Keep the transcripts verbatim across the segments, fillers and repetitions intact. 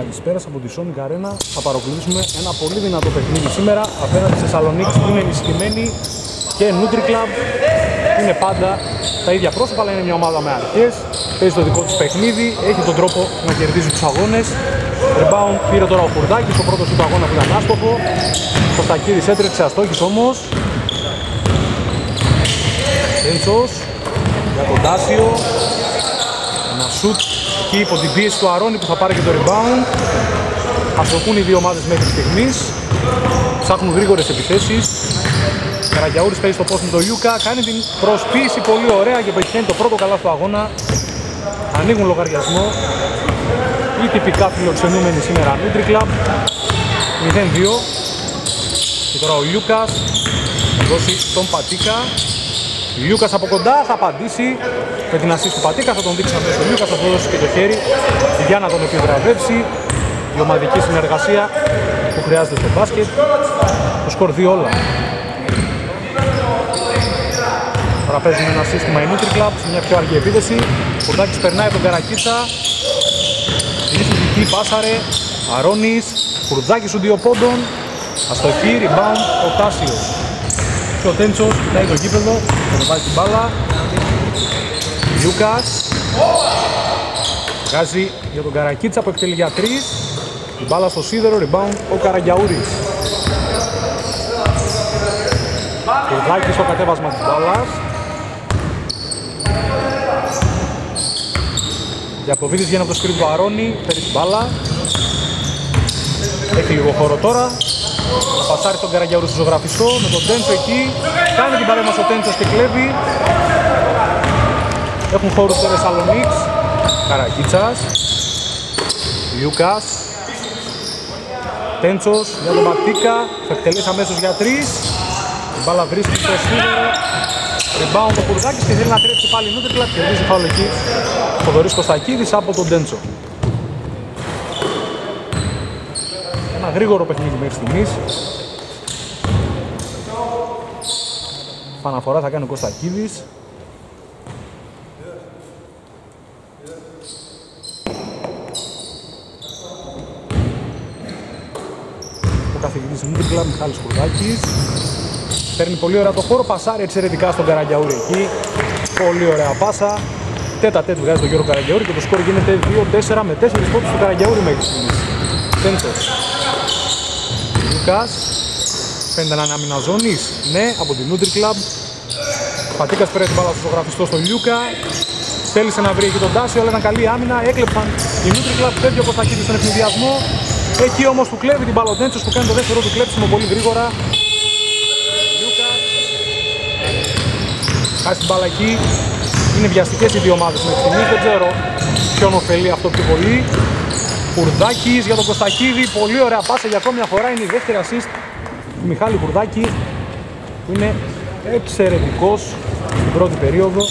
Καλησπέρα από τη Sonic Arena. Θα παρακολουθήσουμε ένα πολύ δυνατό παιχνίδι σήμερα απέναντι στη Θεσσαλονίκη που είναι ενισχυμένη και Nutri Club. Είναι πάντα τα ίδια πρόσωπα, αλλά είναι μια ομάδα με αρχές. Παίζει το δικό της παιχνίδι, έχει τον τρόπο να κερδίζει τους αγώνες. Rebound πήρε τώρα ο Κουρδάκης, ο πρώτος του αγώνα που ήταν άστοχο. Ο Κωστακίδης έτρεξε αστόχης όμως. Τέντσος για τον Τάσιο. Ένα σουτ εκεί υπό την πίεση του Αρώνη που θα πάρει και το rebound. Αστοχούν οι δύο ομάδες μέχρι στιγμής. Ψάχνουν γρήγορες επιθέσεις. Καραγιαούρης παίζει στο post με τον Λιούκα. Κάνει την προσποίηση πολύ ωραία και πετυχαίνει το πρώτο καλά στο αγώνα. Ανοίγουν λογαριασμό. Οι τυπικά φιλοξενούμενοι σήμερα Nutri Club. μηδέν δύο. Και τώρα ο Λιούκας θα δώσει τον Πατίκα. Λιούκας από κοντά θα απαντήσει με την ασίστ του Πατίκα. Θα τον δείξει αμέσως ο Λιούκας, θα του δώσει και το χέρι για να τον επιβραβεύσει. Η ομαδική συνεργασία που χρειάζεται στο μπάσκετ. Το σκορ δύο όλα. Τώρα παίζουμε ένα σύστημα η Nutri Club σε μια πιο αργή επίθεση. Ο Κουρδάκης περνάει από τον Καρακίτσα. Λύσου πάσαρε. Αρώνης. Κουρδάκης σου δύο πόντων. Αστοχή, rebound ο Τάσιος. Και ο Τέντσος κοιτάει το γήπεδο. Θα το βάζει την μπάλα. Λιούκας. Βγάζει για τον Καρακίτσα που εκτελεί για τρεις. Την μπάλα στο σίδερο, rebound ο Καραγιαούρης. Κουρδάκης στο κατέβασμα της μπάλας. Διακοβίδης βγαίνει από το σκριν του Αρώνη, παίρνει την μπάλα. Έχει λίγο χώρο τώρα. Θα πασάρει τον Καραγιαούρη στο ζωγραφιστό με τον Τέντσο εκεί. Κάνει την παρέμβαση ο Τέντσος και κλέβει. Έχουν χώρους στο Θεσσαλονίκης. Καρακίτσας. Λιούκας. Τέντσος για τον Πατίκα. Θα εκτελέσει αμέσως για τρεις. Η μπάλα βρίσκει στο σίδερο. Rebound ο Κουρδάκης και θέλει να τρέψει πάλι η Nutri Club. Κερδίζει φάουλ εκεί ο Θοδωρής Κωστακίδης από τον Τέντσο. Ένα γρήγορο παιχνίδι μέχρι στιγμής. Παναφορά θα κάνει ο Κωστακίδης. Ο καθηγητής Nutri Club Μιχάλης Κουρδάκης. Παίρνει πολύ ωραία το χώρο, πασάρει εξαιρετικά στον Καραγιαούρη εκεί. Πολύ ωραία πάσα. Τέτα τέτ βγάζει τον Γιώργο Καραγιαούρη και το σκορ γίνεται δύο τέσσερα με τέσσερις πόντους του Καραγιαούρη μέχρι στιγμής. Τέντσος. Λουκάς. Φαίνεται να είναι άμυνα ζώνης. Ναι, από την Nutri Club. Πατίκας πήρε την μπάλα στο ζωγραφιστό στον Λιούκα. Θέλησε να βρει εκεί τον Τάσιο, αλλά ήταν καλή άμυνα. Έκλεψαν η Nutri Club, φεύγει ο Κωστακίδης στον ευνηδιασμό. Εκεί όμως του κλέβει την μπάλα ο Τέντσος που κάνει το δεύτερο του κλέψιμο πολύ γρήγορα. Χάσει την μπάλα εκεί. Είναι βιαστικές οι δύο ομάδες μέχρι στιγμής. Δεν ξέρω ποιον ωφελεί αυτό πιο πολύ. Κουρδάκης για τον Κωστακίδη. Πολύ ωραία πάσα για ακόμη μια φορά. Είναι η δεύτερη assist του Μιχάλη Κουρδάκη που είναι εξαιρετικός στην πρώτη περίοδο.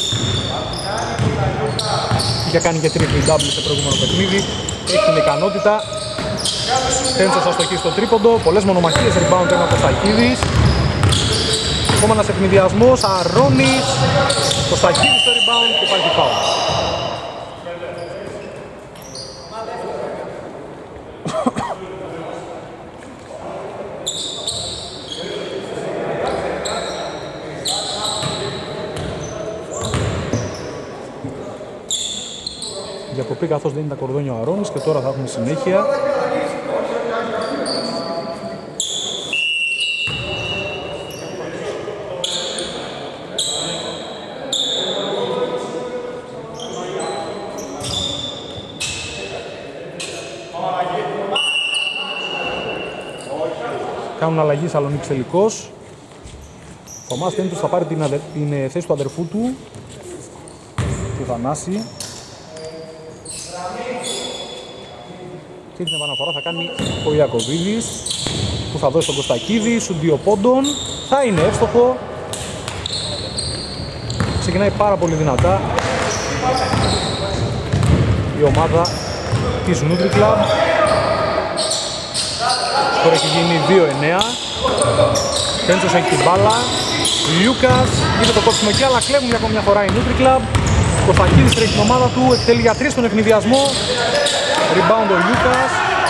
Είχε κάνει και triple double σε προηγούμενο παιχνίδι. Έχει την ικανότητα. Τέντσος αστοχή στο τρίποντο. Πολλές μονομαχίες. Rebound ένα Κωστακίδης. Ακόμα ένας ευνηδιασμός, Αρώνης, Κωστακίδης στο rebound και υπάρχει φάουλ. Διακοπή καθώς δεν είναι τα κορδόνια ο Αρώνης και τώρα θα έχουμε συνέχεια. Κάνουν αλλαγή Σαλονίκης τελικός. Ο Θωμάς Τέντσος θα πάρει την, αδε... την θέση του αδερφού του, του Θανάση. Και την επαναφορά θα κάνει ο Ιακωβίδης, που θα δώσει τον Κωστακίδη, σου δύο πόντων. Θα είναι εύστοχο. Ξεκινάει πάρα πολύ δυνατά η ομάδα της Nutri Club. Τώρα έχει γίνει δύο εννέα. Τέντσος έχει την μπάλα. Λιούκας γίνεται το κόψιμο εκεί, αλλά κλέβουν για ακόμη μια φορά η Nutri Club. Κωστακίδης τρέχει την ομάδα του, εκτελεί για τρεις στον ευνηδιασμό. Rebound ο Λιούκας.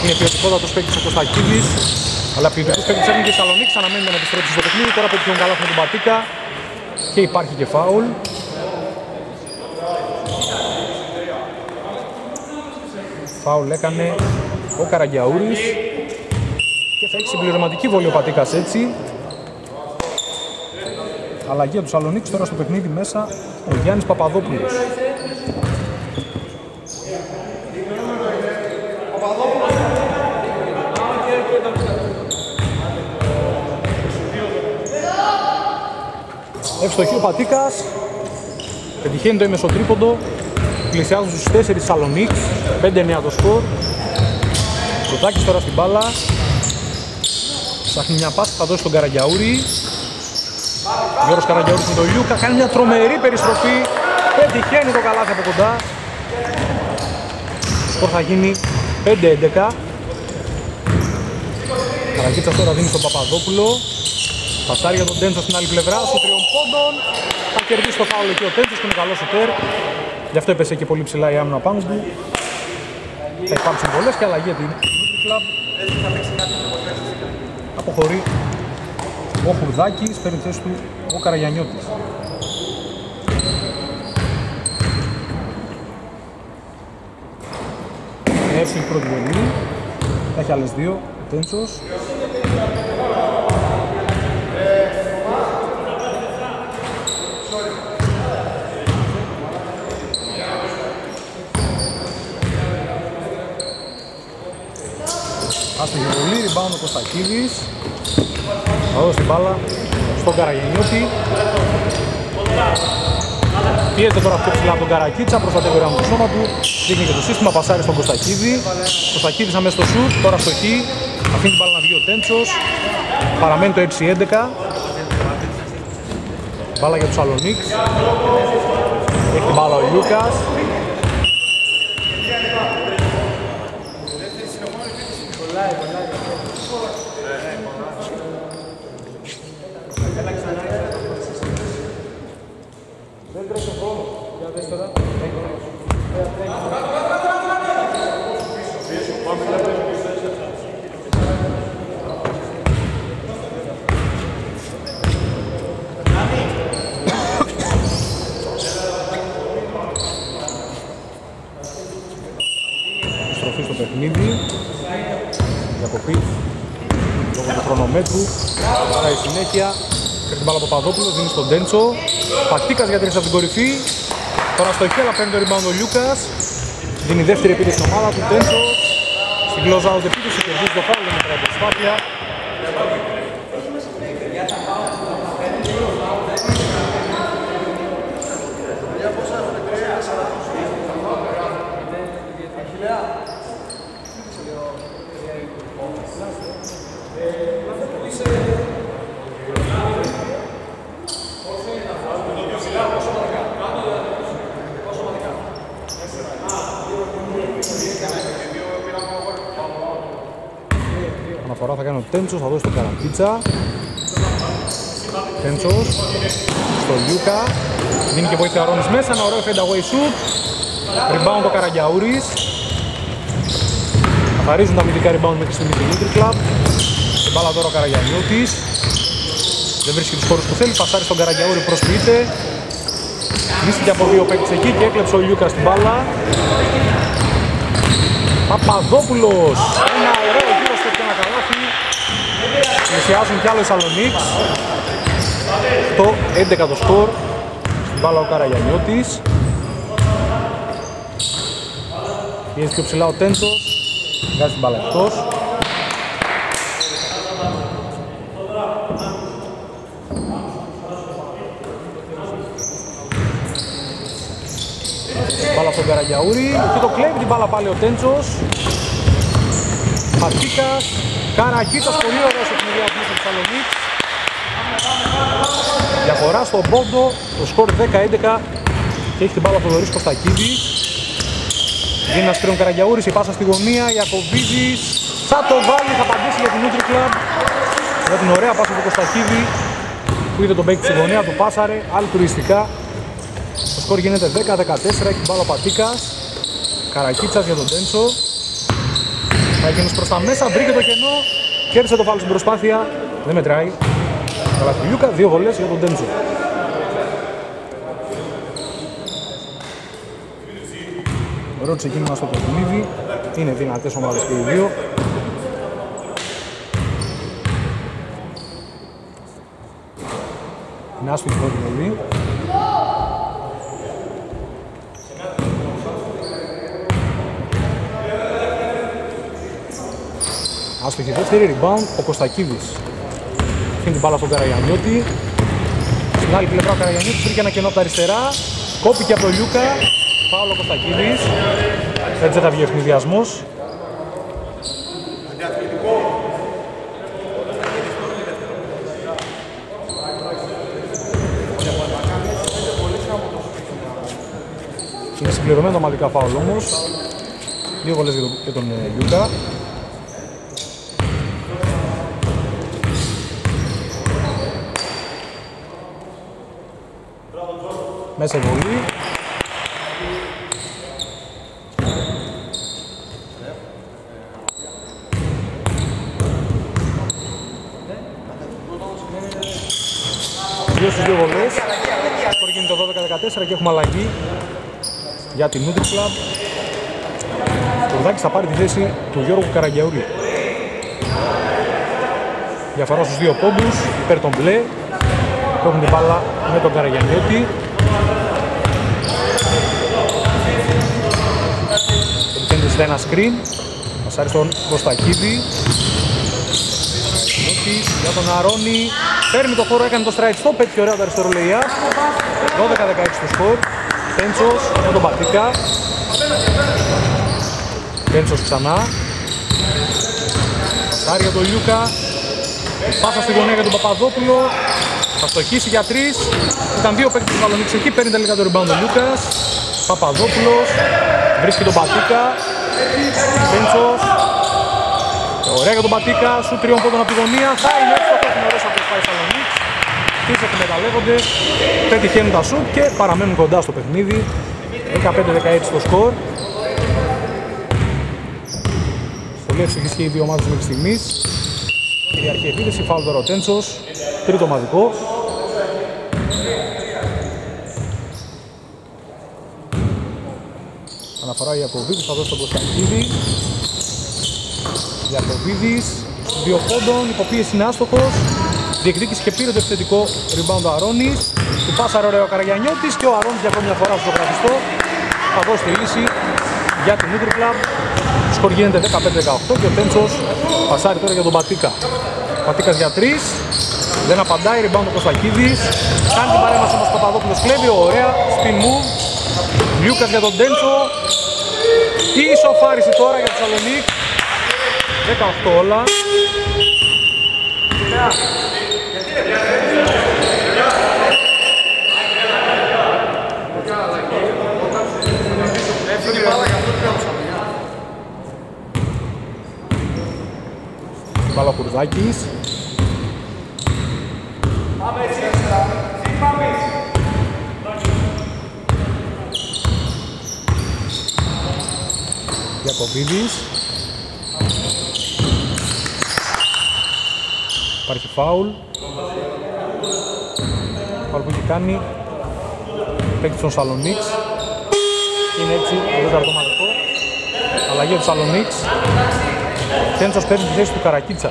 Είναι ποιοτικότατος παίκτης ο Κωστακίδης, αλλά ποιοτικούς παίκτης έχουν και η Σαλονίκη, αναμένει να επιστρέψει στο παιχνίδι. Τώρα πετύχει καλά με τον Πατίκα και υπάρχει και φάουλ. Φάουλ έκανε ο Καραγκιαούρης και θα έχει συμπληρωματική βολή ο Πατίκας έτσι. Αλλαγή από τους Σαλονίκης τώρα στο παιχνίδι μέσα ο Γιάννης Παπαδόπουλος. Ευστοχή ο Πατίκας, πετυχαίνει το ημεσοτρίποντο, πλησιάζουν στους τέσσερις Σαλονίκης, πέντε εννιά το σκορ. Κοτάκης τώρα στην μπάλα, ψάχνει μια πάση, θα δώσει στον Καραγκιαούρη. Γιώργος Καραγκιαούρης με τον Λιούκα, κάνει μια τρομερή περιστροφή, πετυχαίνει το καλάθι από κοντά. Το σκορ θα γίνει πέντε έντεκα. Καραγκίτσας τώρα δίνει στον Παπαδόπουλο. Πασάρει για τον Τέντσο στην άλλη πλευρά, στο τριών πόντων. Θα κερδίσει το φάουλ εκεί ο Τέντσος που είναι καλό σουτέρ. Γι' αυτό έπεσε και πολύ ψηλά η άμυνα πάνω του. Θα υπάρξουν πολλές και αλλαγή για την Club. Αποχωρεί ο Χουρδάκης, παίρνει θέση του ο Καραγιαννιώτης. Έτσι η πρώτη βολή. Έχει άλλες δύο, ο Τέντσος. Άστοχη βολή, rebound ο Κωστακίδης. Θα δώσει την μπάλα στον Καραγιαννιώτη. Πιέζεται τώρα πιο ψηλά από τον Καρακίτσα, προστατεύει γράμμα του σώμα του. Δείχνει και το σύστημα, πασάρει στον Κωστακίδη. Κωστακίδης αμέσως στο σουτ, τώρα στοχή. Αφήνει την μπάλα να βγει ο Τέντσος. Παραμένει το έξι έντεκα. Μπάλα για τους Σαλονίκης. Έχει την μπάλα ο Λιούκας. Στροφή στο παιχνίδι. Διακοπή λόγω του χρονομέτρου. Άρα η συνέχεια. Παίρνει την μπάλα από Παπαδόπουλος, δίνει στον Τέντσο. Πατίκας για τρεις από την κορυφή. Τώρα στο χέλα παίρνει το rebound ο Λιούκας. Δίνει δεύτερη επίθεση στην ομάδα του. Τέντσος. Στην close out επίθεση κερδίζει το φάουλ με την προσπάθεια. Αναφορά θα κάνει ο Τέντσος, θα δώσει τον Καρακίτσα. Τέντσος στο Λιούκα. Δίνει και βοήθεια Αρώνης μέσα, ένα ωραίο fade away shoot. Rebound ο Καραγκιαούρης. Καθαρίζουν τα αμυντικά rebound μέχρι στιγμή στην Nutri Club. Την μπάλα τώρα ο Καραγιαννιώτης. Δεν βρίσκει τους χώρους που θέλει, πασάρει στον Καραγκιαούρη, προσποιείται. Βρίσκεται από δύο παίκτες εκεί και έκλεψε ο Λιούκα στην μπάλα. Παπαδόπουλος, ένα ωραίο γύρο στο και ένα καλάθι. Πλησιάζουν κι άλλο οι Σαλονίκης. Το έντεκα το σκορ. Στην μπάλα ο Καραγιαννιώτης. Πιέζει πιο ψηλά ο Τέντσος. Βγάζει την μπάλα εκτός. Μπάλα από τον Καραγιαούρη και το κλέβει την μπάλα πάλι ο Τέντσος. Πατίκας, Καρακίτσας, πολύ ωραίος ο παιχνιδιασμός της Θεσσαλονίκης. Διαφορά στον πόντο, το σκορ δέκα έντεκα και έχει την μπάλα ο Θοδωρής Κωστακίδης. Γίνει ένα σπίρον Καραγιαούρης, η πάσα στη γωνία, Ιακωβίδης. Θα το βάλει, θα απαντήσει για την Nutri Club. Για την ωραία πάσα του Κωστακίδη που είδε τον παίκτη στη γωνία, του πάσαρε αλτουριστικά. Το σκορ γίνεται δέκα δεκατέσσερα, έχει την μπάλα ο Πατίκας. Καρακίτσας για τον Τέντσο. Έγινος προς τα μέσα, βρήκε το κενό, κέρδισε το φάουλ στην προσπάθεια, δεν μετράει. Καλά του Λιούκα, δύο βολές για τον Τέντσο. Ωραίο ξεκίνημα στο παιχνίδι, είναι δυνατές ομάδες και οι δύο. Είναι άσφυτη πρώτη βολή. Άσφυτη δεύτερη, rebound, ο Κωστακίδης. Αφήνει την μπάλα στον Καραγιαννιώτη. Στην άλλη πλευρά ο Καραγιαννιώτης βρήκε ένα κενό από τα αριστερά. Κόπηκε από τον Λιούκα. Φάουλ ο Κωστακίδης. Έτσι θα βγει ο ευνηδιασμός. Είναι συμπληρωμένο ομαδικά φάουλ όμως. Δύο βολές για τον, για τον ε, Λιούκα. Μέσα βολή. Δύο στις δύο βολές. Σκορ γίνεται δώδεκα δεκατέσσερα και έχουμε αλλαγή για την Nutri Club. Ο Ρουδάκης θα πάρει τη θέση του Γιώργου Καραγκιαούλη. Διαφορά στους δύο πόντους υπέρ των μπλε που έχουν την μπάλα με τον Καραγιαννιώτη. Επιτέλεσε ένα screen. Πασάρει στον Κωστακίδη. Καραγιαννιώτης για τον Αρώνη. Παίρνει το χώρο, έκανε το strike stop, πέτυχε ωραία το αριστερό layup. δώδεκα δεκαέξι το σκορ. Τέντσος με τον Πατίκα. Τέντσος ξανά. Πασάρει για τον Λιούκα. Πάσα στη γωνία για τον Παπαδόπουλο. Θα στοχίσει για τρεις. Ήταν δύο παίκτες του Θεσσαλονίκης εκεί. Παίρνει τελικά το rebound ο Λιούκας. Παπαδόπουλος. Βρίσκει τον Πατίκα. Τέντσος. Ωραία για τον Πατίκα. Σου τριών πόντων από τη γωνία. Θα είναι έτσι. Το έχουν ωραίες από το Θεσσαλονίκης. Τις εκμεταλλεύονται. Πετυχαίνουν τα σουτ και παραμένουν κοντά στο παιχνίδι. δεκαπέντε δεκαέξι το σκορ. Πολύ ευτυχής και οι δύο ομάδες μέχρι στιγμής. Κυριαρχή επίθεση, φάουλ τώρα ο Τέντσος, τρίτο ομαδικό. Αναφορά ο Ιακωβίδης, θα δώσει τον Κωνσταντίδη. Ιακωβίδης, δύο πόντων, υποπίεση είναι άστοχος. Διεκδίκησε και πήρε το επιθετικό rebound ο Αρώνης. Του πάσαρε ωραίο ο Καραγιαννιώτης και ο Αρώνης για ακόμη μια φορά στο γραφιστό. Θα δώσει τη λύση για την Nutri Club. Σκορ γίνεται δεκαπέντε δεκαοκτώ και ο Τέντσος πασάρει τώρα για τον Πατίκα. Πατίκας για τρεις, δεν απαντάει, rebound ο Κωστακίδης. Κάνει την παρέμβαση όμως ο Παπαδόπουλος, κλέβει, ωραία, spin move. Λιούκας για τον Τέντσο. Η ισοφάριση τώρα για τη Θεσσαλονίκη. δεκαοκτώ όλα. Μπάλα ο Κουρδάκης. Ιακωβίδης. Υπάρχει φάουλ. Φάουλ που έχει κάνει παίκτης των Σαλονίξ. Είναι έτσι το τέταρτο ομαδικό. Αλλαγή του Σαλονίξ. Τέντσος παίρνει τη θέση του Καρακίτσα.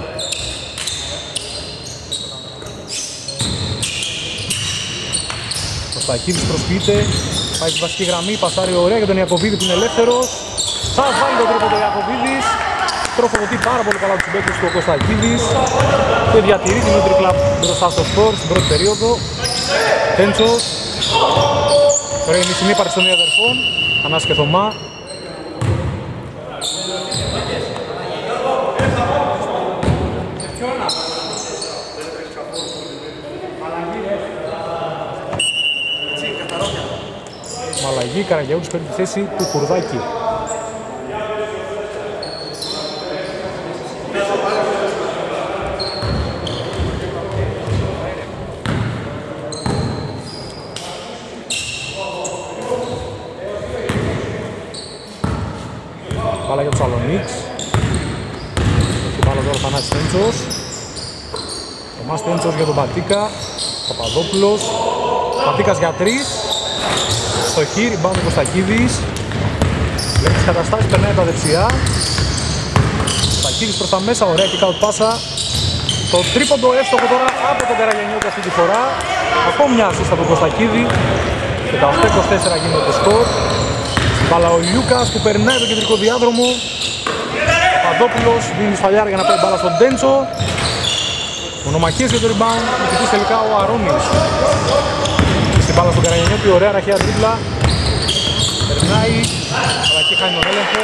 Κωστακίδης προσποιείται, πάει στη βασική γραμμή, πασάρει ωραία για τον Ιακωβίδη που είναι ελεύθερος. Θα βάλει το τρίποντο ο Ιακωβίδης. Τροφοδοτεί πάρα πολύ καλά τους συμπαίκτες του ο Κωστακίδης και διατηρεί την Nutri Club μπροστά στο σκορ στην πρώτη περίοδο. Τέντσος. Τώρα είναι η συνύπαρξη των δύο αδερφών, Ανάς και Θωμά. Με αλλαγή, Καραγιαούλης παίρνει τη θέση του Κουρδάκη. Μπάλα για τους Σαλονίξ. τώρα Θανάσης Τέντσος. Ο Μάς Τέντσος για τον Πατίκα. Παπαδόπουλος. Πατίκας για τρεις. Στο χ, rebound του Κωστακίδης. Βλέπει τις καταστάσεις, περνάει τα δεξιά. Κωστακίδης προς τα μέσα, ωραία kick out πάσα. Το τρίποντο εύστοχο τώρα από τον Καραγιαννιώτη αυτή τη φορά. Ακόμη μια assist από τον Κωστακίδη. δεκαοκτώ είκοσι τέσσερα γίνεται το σκορ. Μπάλα ο Λιούκας που περνάει το κεντρικό διάδρομο. Παπαδόπουλος δίνει σφαλιάρα για να πάει μπάλα στον Τέντσο. Μονομαχίες για το rebound, νικητής τελικά ο Αρώνης. Στην μπάλα στον Καραγιαννιώτη, ωραία ραχαία τρίπλα. Περνάει, αλλά εκεί χάνει τον έλεγχο.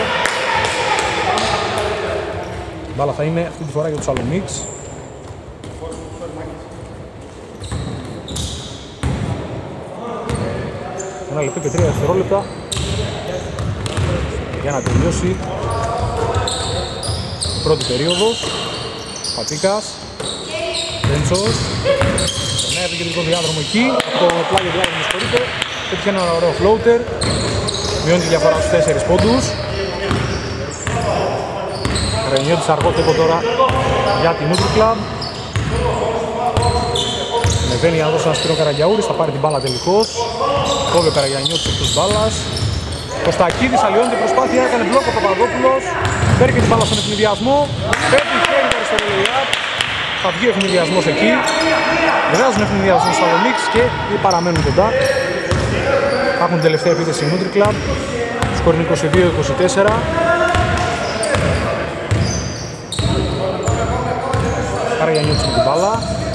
Μπάλα θα είναι αυτή τη φορά για τους Σαλονίξ. Ένα λεπτό και τρία δευτερόλεπτα για να τελειώσει η πρώτη περίοδος. Πατίκας, Τέντσος, περνάει από το κεντρικό διάδρομο εκεί, από το πλάγιο διάδρομο συγχωρείτε, πέτυχε ένα ωραίο floater, μειώνει τη διαφορά στους τέσσερις πόντους. Καραγιαννιώτης αργό τέμπο τώρα για την Nutri Club. Ανεβαίνει να δώσει ένα Σπύρο Καραγιαούρης, θα πάρει την μπάλα τελικώς. Κόβει ο Καραγιαννιώτης εκτός μπάλας. Κωστακίδης αλλοιώνει την προσπάθεια, έκανε μπλοκ ο Παπαδόπουλος. Παίρνει και την μπάλα στον ευνηδιασμό. Πέτυχε το αριστερό lay-up. Θα βγει ο ευνηδιασμός εκεί. Βγάζουν ευνηδιασμό στα Σαλονίξ και παραμένουν κοντά. Έχουν την τελευταία επίθεση η Nutri Club. Σκορ είναι είκοσι δύο είκοσι τέσσερα. Καραγιαννιώτης με την μπάλα.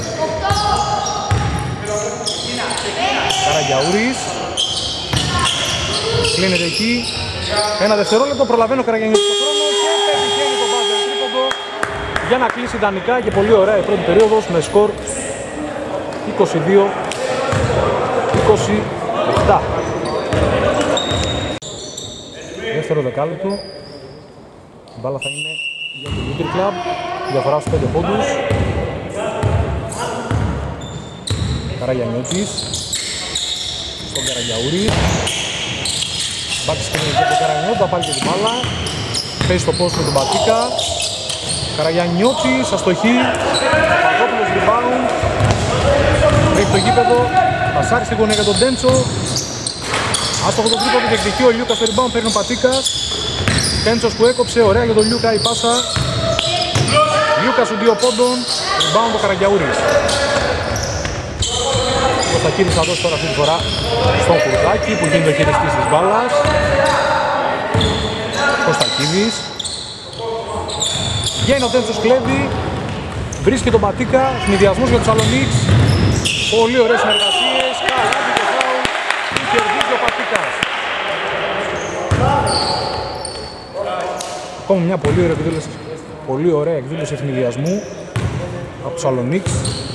Καραγιαούρης. Κλείνεται εκεί. Ένα δευτερόλεπτο, προλαβαίνει ο Καραγιαννιώτης το χρόνο και πετυχαίνει το μπάζερ τρίποντο για να κλείσει ιδανικά και πολύ ωραία η πρώτη περίοδος με σκορ είκοσι δύο είκοσι επτά. Δεύτερο δεκάλεπτο. Η μπάλα θα είναι για το Nutri Club. Διαφορά στους πέντε πόντους. Καραγιαννιώτης στον Καραγιαούρη. Μπάτης και για τον Καραγιαννιώτη, θα πάρει και την μπάλα. Παίζει στο πόστο με τον Πατίκα. Καραγιαννιώτης, αστοχή. Παπαδόπουλος rebound. Έχει το γήπεδο. Πασάρει στην γωνία για τον Τέντσο. Άστοχο το τρίποντο, διεκδικεί ο Λιούκας στο rebound, παίρνει ο Πατίκας. Τέντσος που έκοψε, ωραία για τον Λιούκα η πάσα. Λιούκας σου δύο πόντων, rebound ο Καραγιαούρης. Ο Κωστακίδης θα δώσει τώρα αυτή τη φορά στον Κουρτάκη που γίνει το χειριστής της μπάλας. Κωστακίδης. Βγαίνει ο Τέντσος, κλέβει. Βρίσκει τον Πατίκα, ευνηδιασμός για τους Σαλονίξ. Πολύ ωραίες συνεργασίες, καλάθι και φάουλ. Του κερδίζει ο Πατίκας. Ακόμα μια πολύ ωραία εκδήλωση, πολύ ωραία εκδήλωση ευνηδιασμού από τους Σαλονίξ.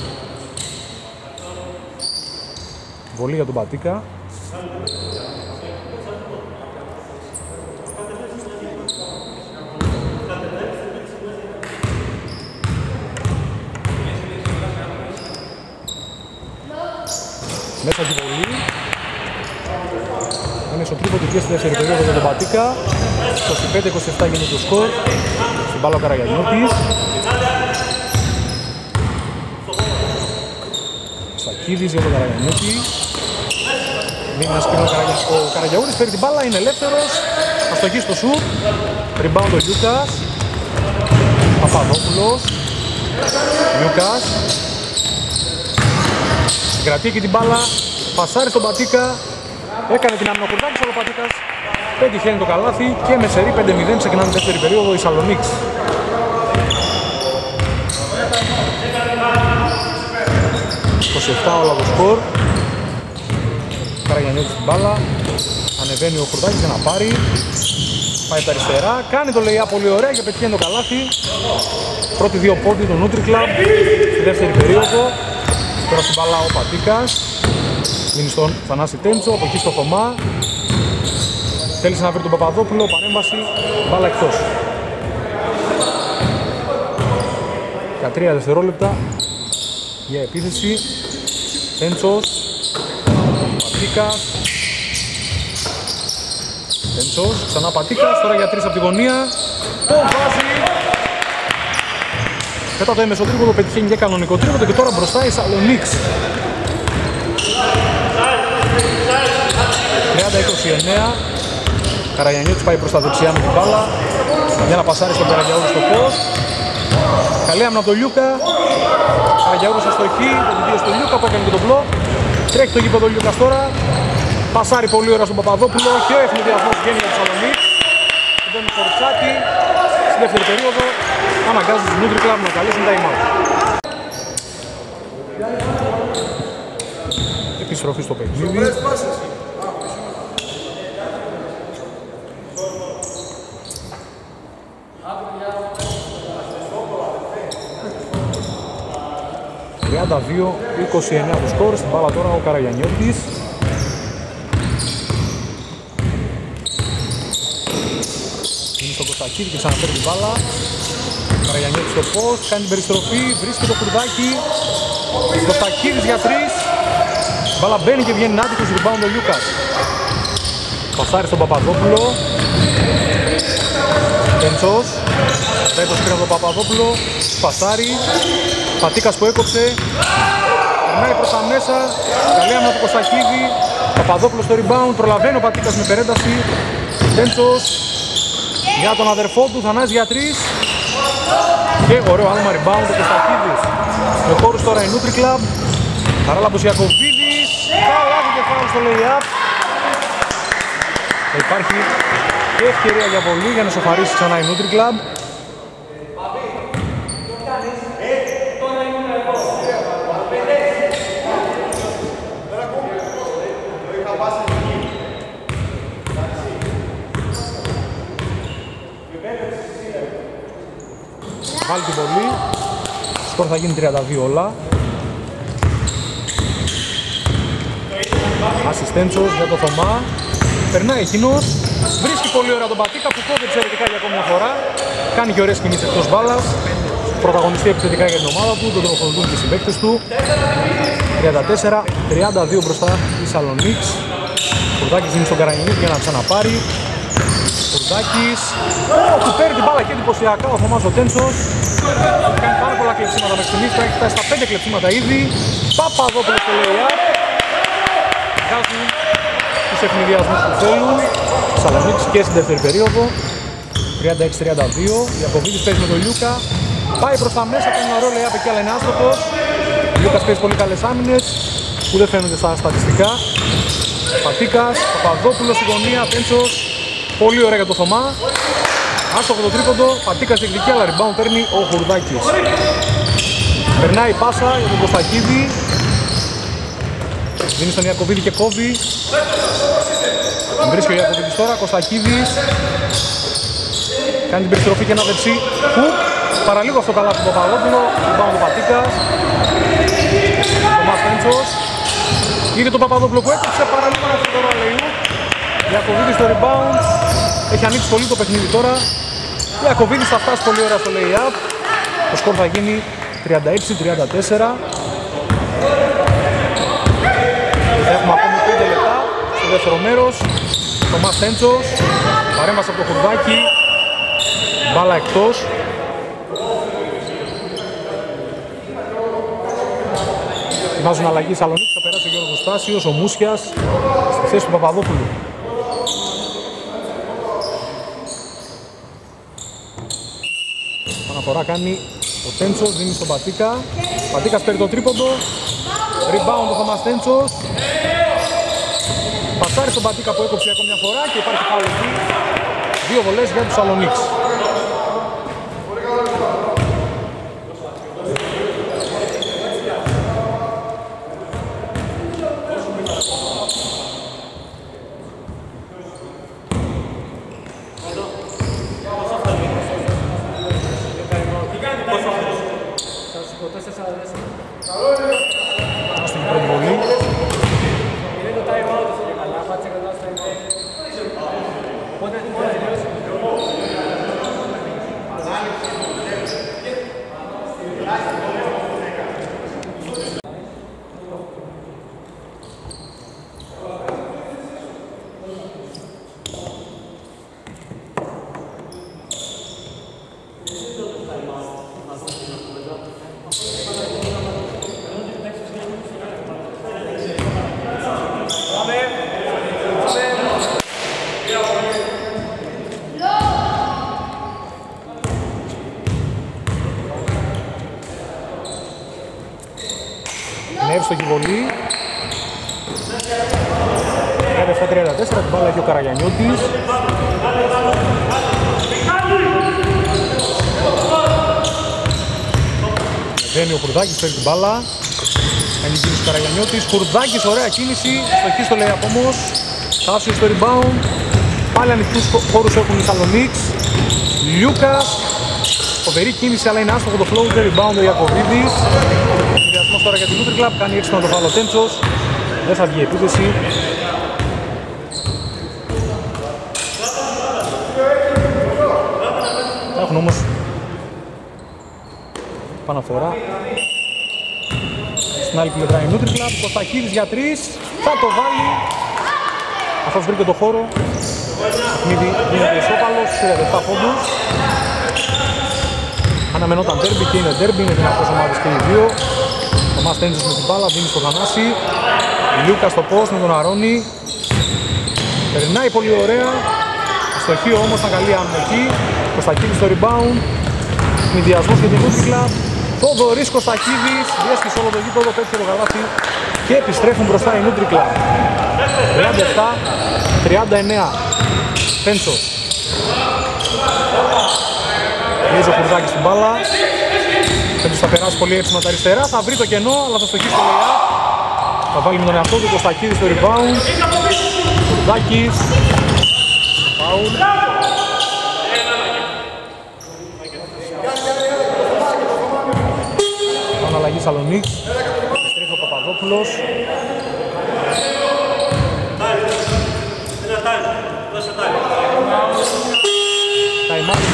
Βολή για τον Πατίκα. Μέσα τη βολή. Είναι στο τρίποντο και στη δεύτερη περίοδο για τον Πατίκα. είκοσι πέντε είκοσι επτά γίνεται το σκορ. Στην μπάλα ο Καραγιαννιώτης. Στακίδης για τον Καραγιαννιώτη. Δίνει ένα σπίτι ο Καραγιαούρης, παίρνει την μπάλα, είναι ελεύθερος. Αστοχή στο σουτ. Rebound ο Λιούκας. Παπαδόπουλος. Λιούκας. Κρατεί και την μπάλα. Πασάρει στον Πατίκα. Έκανε την αμυνοκουρδάκης ο Πατίκας. Πετυχαίνει το καλάθι και με σερί πέντε μηδέν ξεκινάνε δεύτερη περίοδο οι Σαλονίξ. είκοσι επτά όλα το σκορ. Καραγιαννιώτης την μπάλα. Ανεβαίνει ο Κουρτάκης για να πάρει. Πάει τα αριστερά. Κάνει το lay-up πολύ ωραία και πετυχαίνει το καλάθι. Πρώτοι δύο πόντι του Nutri Club στη δεύτερη περίοδο. Τώρα στην μπάλα ο Πατίκας. Δίνει στον Θανάση Τέντσο, από εκεί στο Θωμά. Θέλησε να βρει τον Παπαδόπουλο, παρέμβαση, μπάλα εκτός. δεκατρία δευτερόλεπτα για επίθεση. Τέντσος, Πατίκας. Τέντσος, ξανά Πατίκας, τώρα για τρεις από τη γωνία. Το βάζει. Μετά το έμεσο τρίποντο πετυχαίνει και κανονικό τρίποντο και τώρα μπροστά η Σαλονίξ. τριάντα είκοσι εννέα. Καραγιαννιώτης πάει προς τα δεξιά με την μπάλα για να πασάρει στον Καραγιαούρη στο post. Καλή άμυνα από τον Λιούκα. Καραγιαούρης αστοχή, το βιντεο στον Λιούκα που έκανε και τον μπλοκ. Τρέχει το γήπεδο ο Λιούκας τώρα. Πασάρει πολύ ώρα στον Παπαδόπουλο και ο εθνιδιασμός βγαίνει για τη Σαλονίκη. Και μπαίνει στο Ριτσάκι. Στη δεύτερη περίοδο αναγκάζουν τους Νούτρι Κλαμπ να καλέσουν time out. Επιστροφή στο παιχνίδι. τριάντα δύο είκοσι εννέα το σκορ, στην μπάλα τώρα ο Καραγιαννιώτης. Είναι στο Κωστακίδη και ξαναφέρει την μπάλα. Ο Καραγιαννιώτης στο post, κάνει την περιστροφή, βρίσκει το κουρδάκι. Κωστακίδης για τρεις. Η μπάλα μπαίνει και βγαίνει άτυχος, rebound ο Λιούκας. Πασάρει στον Παπαδόπουλο. Τέντσος. Πέτος πήρε από τον Παπαδόπουλο. Πασάρει. Πατίκας που έκοψε. Περνάει προς τα μέσα. Καλή άμυνα του Κωστακίδη. Παπαδόπουλος στο rebound. Προλαβαίνει ο Πατίκας με περένταση. Τέντσος. Για τον αδερφό του. Θανάζης για τρεις. Και ωραίο άλμα rebound ο Κωστακίδης. Με χώρους τώρα η Νούτρι Κλαμπ. Χαράλαμπος Ιακωβίδης. Καλάβει και φάουλ στο lay-up. Υπάρχει και ευκαιρία για πολύ για να σοφαρίσει ξανά η Νούτρι Κλαμπ. Βάλει την πολύ. Σκορ θα γίνει τριάντα δύο όλα. Ασιστέντσος για το Θωμά. Περνάει εκείνος. Βρίσκει πολύ ωραία τον Πατίκα που κόβει εξαιρετικά για ακόμη μια φορά. Κάνει και ωραίες κινήσεις εκτός μπάλας. Πρωταγωνιστεί επιθετικά για την ομάδα του. Τον τροφοδοτούν και οι συμπαίκτες του. τριάντα τέσσερα τριάντα δύο μπροστά η Σαλονίξ. Κουρδάκης δίνει στον Καραγιαννιώτη για να ξαναπάρει. Κουρδάκης. Του παίρνει την μπάλα και εντυπωσιακά ο Θωμάς ο Τέντσος. Κάνει πάρα πολλά κλεψίματα μέχρι στιγμής. Έχει φτάσει στα πέντε κλεψίματα ήδη. Παπαδόπουλος στο lay-up. Βγάζουν τους ευνηδιασμούς που θέλουν. Σαλονίκης και στην δεύτερη περίοδο. τριάντα έξι τριάντα δύο. Ιακωβίδης παίζει με τον Λιούκα. Πάει προς τα μέσα, κάνει ένα ωραίο lay-up εκεί αλλά είναι άστοχος. Ο Λιούκας παίζει πολύ καλές άμυνες που δεν φαίνονται στα στατιστικά. Πατίκας, Παπαδόπουλος στη γωνία, Τέντσος. Πολύ ωραία για το Θωμά. Άστοχο το τρίποντο, Πατίκας διεκδικεί αλλά rebound παίρνει ο Χουρδάκης. Περνάει η πάσα για τον Κωστακίδη. Δίνει στον Ιακωβίδη και κόβει. Βρίσκει ο Ιακωβίδης τώρα, Κωστακίδης. Κάνει την περιστροφή και ένα δεξί χουκ. Παραλίγο αυτό καλά από τον Παπαδόπουλο. Rebound του Πατίκας. Θωμάς Τέντσος. Είδε τον Παπαδόπουλο που έκοψε παραλίγο αυτό το ρολεϊού. Ιακωβίδης στο rebound. Έχει ανοίξει πολύ το παιχνίδι τώρα. Ιακωβίδης θα φτάσει πολύ ωραία στο lay-up. Το σκορ θα γίνει τριάντα έξι τριάντα τέσσερα. Έχουμε ακόμη πέντε λεπτά στο δεύτερο μέρος. Θωμάς Τέντσος. Παρέμβαση από το Χουρδάκι. Μπάλα εκτός. Βάζουν αλλαγή Σαλονίκη. Θα περάσει ο Γιώργος Στάσιος, ο Μούσιας στη θέση του Παπαδόπουλου. Αναφορά κάνει ο Τέντσος, δίνει στον Πατίκα. Πατίκας παίρνει το τρίποντο. Rebound ο Θωμάς Τέντσος. Πασάρει στον Πατίκα που έκοψε ακόμη μια φορά και υπάρχει φάουλ εκεί. Δύο βολές για τους Σαλονίξ. Στην πρώτη βολή. βολή. τριάντα επτά τριάντα τέσσερα, την μπάλα έχει ο Καραγιαννιώτης. Βγαίνει ο Χουρδάκης, παίρνει την μπάλα. Κάνει κίνηση ο Καραγιαννιώτης. Χουρδάκης, ωραία κίνηση. Στοχή στο λέει όμως. Τάσιος στο rebound. Πάλι ανοιχτούς χώρους έχουν οι Σαλονίξ. Λιούκας. Φοβερή κίνηση, αλλά είναι άστοχο το flow. Rebound ο Ιακωβίδης. Συνδυασμός τώρα για την Nutri Club. Κάνει έξυπνα το φάλο Τέντσος. Δεν θα βγει επίθεση. Έχουν όμως παναφορά. Στην άλλη πλευρά η Nutri Club. Κωστακίδης για τρεις. Θα το βάλει. Αυτός βρήκε το χώρο. Παιχνίδι γίνεται ισόπαλος. τριάντα επτά πόντους. Αναμενόταν ντέρμπι και είναι ντέρμπι. Είναι δυνατός ομάδες και οι δύο. Ο Μας Τέντζος με την μπάλα. Δίνει στο Θανάση. Λιούκα στο post με τον Αρώνη. Περνάει πολύ ωραία. Στοχείο όμως ήταν καλή άμυνη. Κωστακίδης στο rebound. Μηδιασμός για την Nutri Club. Θοδωρής Κωστακίδης. Διέσχισε όλο το γήπεδο. Πέφτει το καλάθι. Και επιστρέφουν μπροστά η Nutri Club. τριάντα επτά τριάντα εννέα. Τέντσος. Λύζει ο Χουρδάκης στην μπάλα. Τέντσος θα περάσει πολύ έξω με τα αριστερά. Θα βρει το κενό, αλλά θα στοχίσει το λεά. Θα βάλει με τον εαυτό του. Κωστακίδης στο rebound. Χουρδάκης. Φάουλ. Αναλλαγή Σαλονίκ. Επιστρέφει ο Παπαδόπουλος. Time out,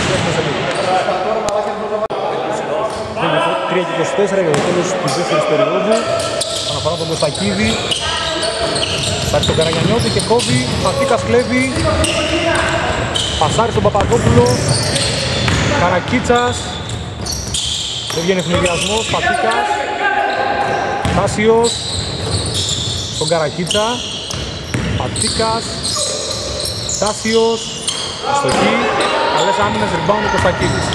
τρία και είκοσι τέσσερα για το τέλος της δεύτερης περίοδου. Αναφορά τον Κωστακίδη. Στάρει τον Καραγιαννιώτη και κόβει. Φατίκας κλέβει. Πασάρει στον Παπαδόπουλο. Καρακίτσας. Δεν βγαίνει ευνηδιασμός. Φατίκας. Τάσιος. Στον Καρακίτσα. Φατίκας. Τάσιος. Αστοχή. Καλές άμυνες, rebound ο Κωστακίδης.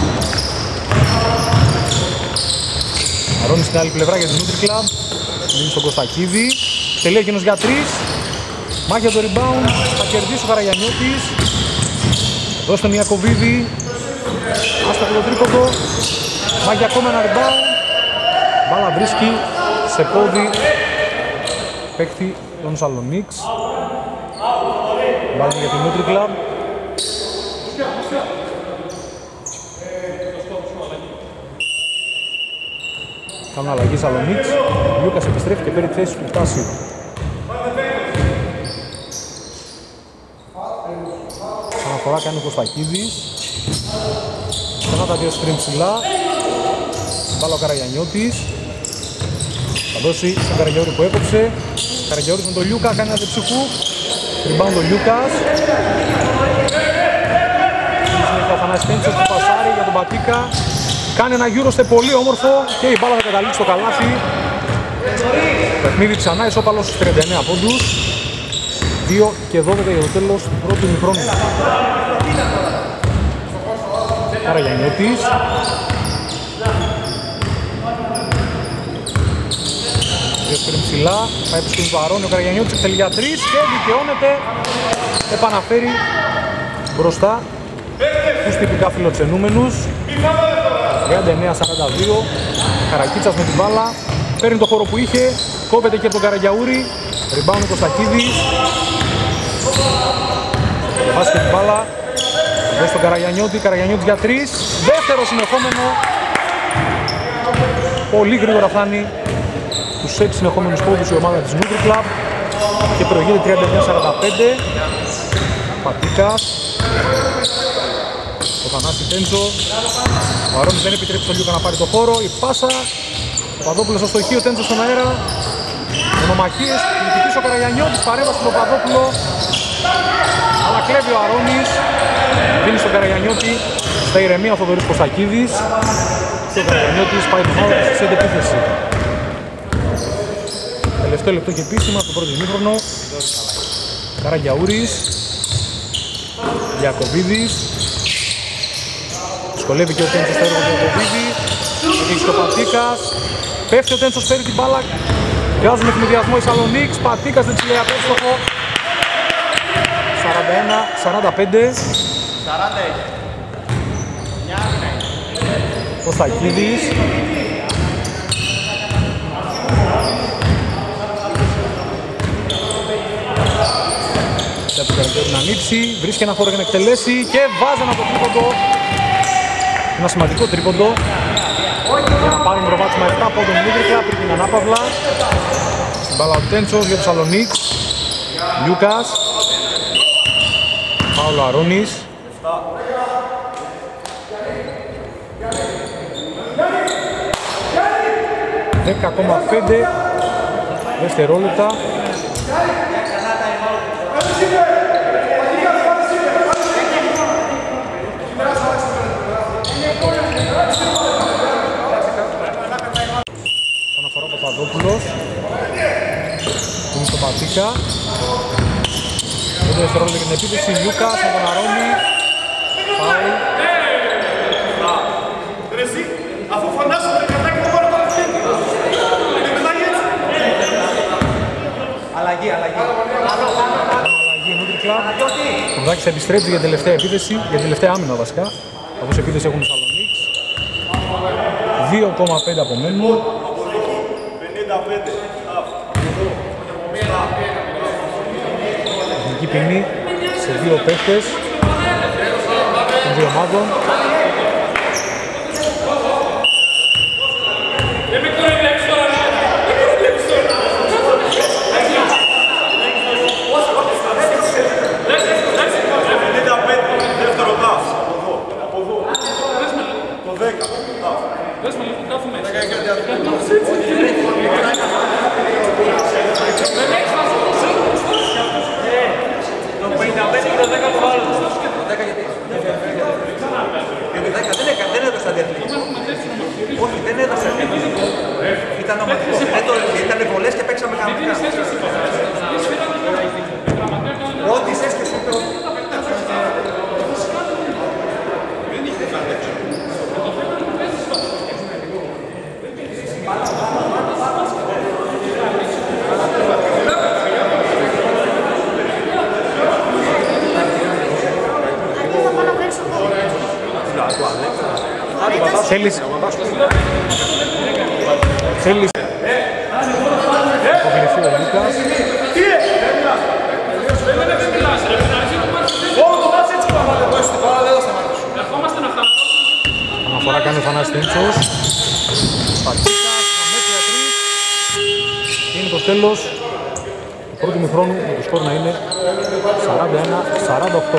Αρώνει στην άλλη πλευρά για την Nutri Club. Δίνει στον Κωστακίδη. Τελεία εκείνος για τρεις. Μάχη για το rebound. Θα κερδίσει ο Καραγιαννιώτης. Δώσει τον Ιακωβίδη. Άστοχο το τρίποντο. Μάχη ακόμα ένα rebound. Μπάλα βρίσκει σε πόδι παίκτη των Σαλονίξ. Μπάλα για την Nutri Club. Κάνουν αλλαγή Σαλονίξ. Ο Λιούκας επιστρέφει και παίρνει τη θέση του Τάσιου. Αναφορά κάνει ο Κωστακίδης. Ξανά τα δύο σκριν ψηλά. Μπάλα ο Καραγιαννιώτης. Θα δώσει στον Καραγιαούρη που έκοψε. Καραγιαούρης με τον Λιούκα κάνει ένα δεξιχού. Rebound ο Λιούκας. Ο Θανάσης Τέντσος του πασάρει για τον Πατίκα. Κάνει ένα Eurostep πολύ όμορφο και η μπάλα θα καταλήξει στο καλάθι. Παιχνίδι ξανά ισόπαλος στους τριάντα εννέα πόντους. δύο και δώδεκα για το τέλος του πρώτου ημιχρόνου. Καραγιαννιώτης. Δύο σκριν ψηλά, θα επισκρίνει το Αρώνη, ο Καραγιαννιώτης εκτελεί για τρεις και δικαιώνεται. Επαναφέρει μπροστά τους τυπικά φιλοξενούμενους. τριάντα εννέα σαράντα δύο. Καρακίτσας με την μπάλα. Παίρνει το χώρο που είχε. Κόβεται και από τον Καραγιαούρη. Rebound ο Κωστακίδης. Βάζει και την μπάλα. Δες τον Καραγιαννιώτη. Καραγιαννιώτης για τρεις. Δεύτερο συνεχόμενο. Πολύ γρήγορα φτάνει τους έξι συνεχόμενους πόντους η ομάδα της Nutri Club. Και προηγείται τριάντα εννέα σαράντα πέντε. Πατίκας. Ο Θανάση Τέντσο. Ο Αρώνης δεν επιτρέπει στον Λιούκα να πάρει το χώρο. Η πάσα. Ο Παπαδόπουλος στο στοχείο, Τέντσο στον αέρα. Μονομαχίες. Νικητής ο Καραγιαννιώτης. Παρέμβαση στον Παπαδόπουλο. Αλλά κλέβει ο Αρώνης. Δίνει στον Καραγιαννιώτη. Στα ηρεμία ο Θοδωρής Κωστακίδης. Και ο Καραγιαννιώτης πάει την ομάδα της σε επίθεση. Τελευταίο λεπτό και επίσημα στο πρώτο ημίχρονο. Καραγιαούρης. Ιακωβίδης. Δυσκολεύει και ο Τέντσος στο έργο του Ιακωβίδη. Έχει και ο Πατίκας. Πέφτει ο Τέντσος, φέρει την μπάλα. Βγάζουν εκμηδιασμό οι Σαλονίκς, Πατίκας δεν τσιλέει απέστοχο. σαράντα ένα σαράντα πέντε. Κωστακίδης. Πρέπει να ανοίξει, βρίσκει ένα χώρο για να εκτελέσει και βάζει ένα το τρίποντο. Ένα σημαντικό τρίποντο. Για να πάρουν προβάτισμα επτά από τον Μίτρικα πριν την ανάπαυλα. Στην μπάλα ο Τέντσος για τους Σαλονίκς. Λιούκας. Παύλο Αρώνης. δέκα κόμμα πέντε δευτερόλεπτα. Αναφορά Παπαδόπουλος. Είναι στο Πατίκα. πέντε δευτερόλεπτα για την επίθεση. Λιούκας με τον Αρώνη. Φάουλ. Αφού φωνάσαμε κατάκι το μόνο το χέρι. Αλλαγή, αλλαγή. Αλλαγή Νούτρι Κλαμπ. Ο Μουδάκης θα επιστρέψει για την τελευταία επίθεση, για την τελευταία άμυνα βασικά. Καθώς επίθεση έχουν οι Σαλονίκς. δύο κόμμα πέντε απομένουν. Εθνική ποινή σε δύο παίχτες των δύο ομάδων. Όχι, δεν έδωσε. Ήταν ομαδικό. Ήταν βολές και παίξαμε κανονικά. Ρώτησες και σου το... Θέλεις... Θέλεις... Αποφυληθεί ο Λούκας. Αναφορά κάνει ο Θανάσης Τέντσος. Πατίκας, αμέτρια τρεις. Είναι το τέλος του πρώτου μηχρόνου με το σκορ να είναι σαράντα ένα σαράντα οκτώ.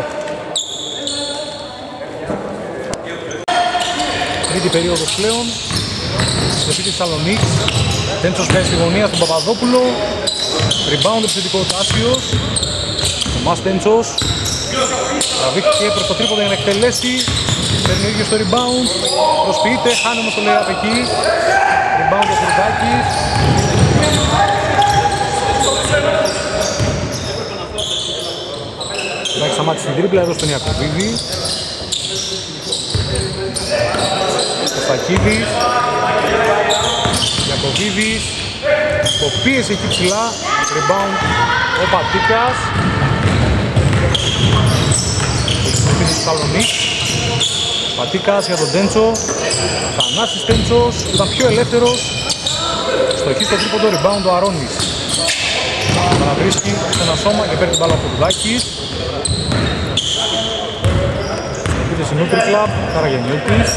Τρίτη περίοδος πλέον. Στο επίθεση της Σαλονίκς. Τέντσος κάνει στη γωνία στον Παπαδόπουλο. Rebound επιθετικό Τάσιος. Ο Μάς Τέντσος. Τραβήχθηκε προς το τρίποντο για να εκτελέσει. Παίρνει ο ίδιος το rebound. Προσποιείται, χάνει όμως το layup εκεί. Rebound ο Φουρδάκης. Φουρδάκης σταμάτησε την τρίπλα εδώ στον Ιακωβίδη. Κωστακίδης. Ιακωβίδης. Το πίεσε εκεί ψηλά. Rebound ο Πατίκας. Επίθεση της Σαλονίκς. Πατίκας για τον Τέντσο. Θανάσης Τέντσος ήταν πιο ελεύθερος. Στοχή στο τρίποντο, rebound ο Αρώνης. Παραβρίσκει σε ένα σώμα και παίρνει την μπάλα από το Δουδάκης. Επίθεση Νούτρι Κλαμπ, Καραγεννιώτης.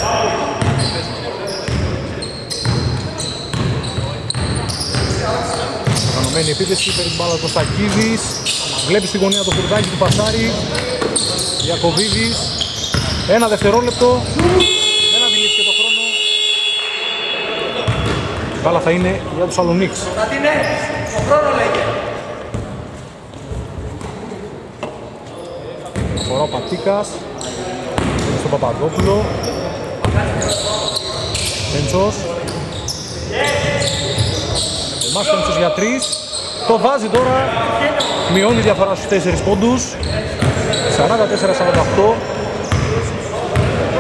Οργανωμένη επίθεση, παίρνει την μπάλα από το Κωστακίδης. Βλέπει στη γωνία το Φουρδάκη του Πασάρη. Ιακωβίδης. Ένα δευτερόλεπτο. Δεν αντιλήφθηκε το χρόνο. Η μπάλα θα είναι για τους Σαλονίκς. Θα την έχεις. Το χρόνο λέγε. Φορά ο Πατίκας. Στον Παπαδόπουλο. Τέντσος. Ο Μάς Τέντσος για τρεις. Το βάζει τώρα. Μειώνει διαφορά στους τέσσερις πόντους. σαράντα τέσσερα σαράντα οκτώ.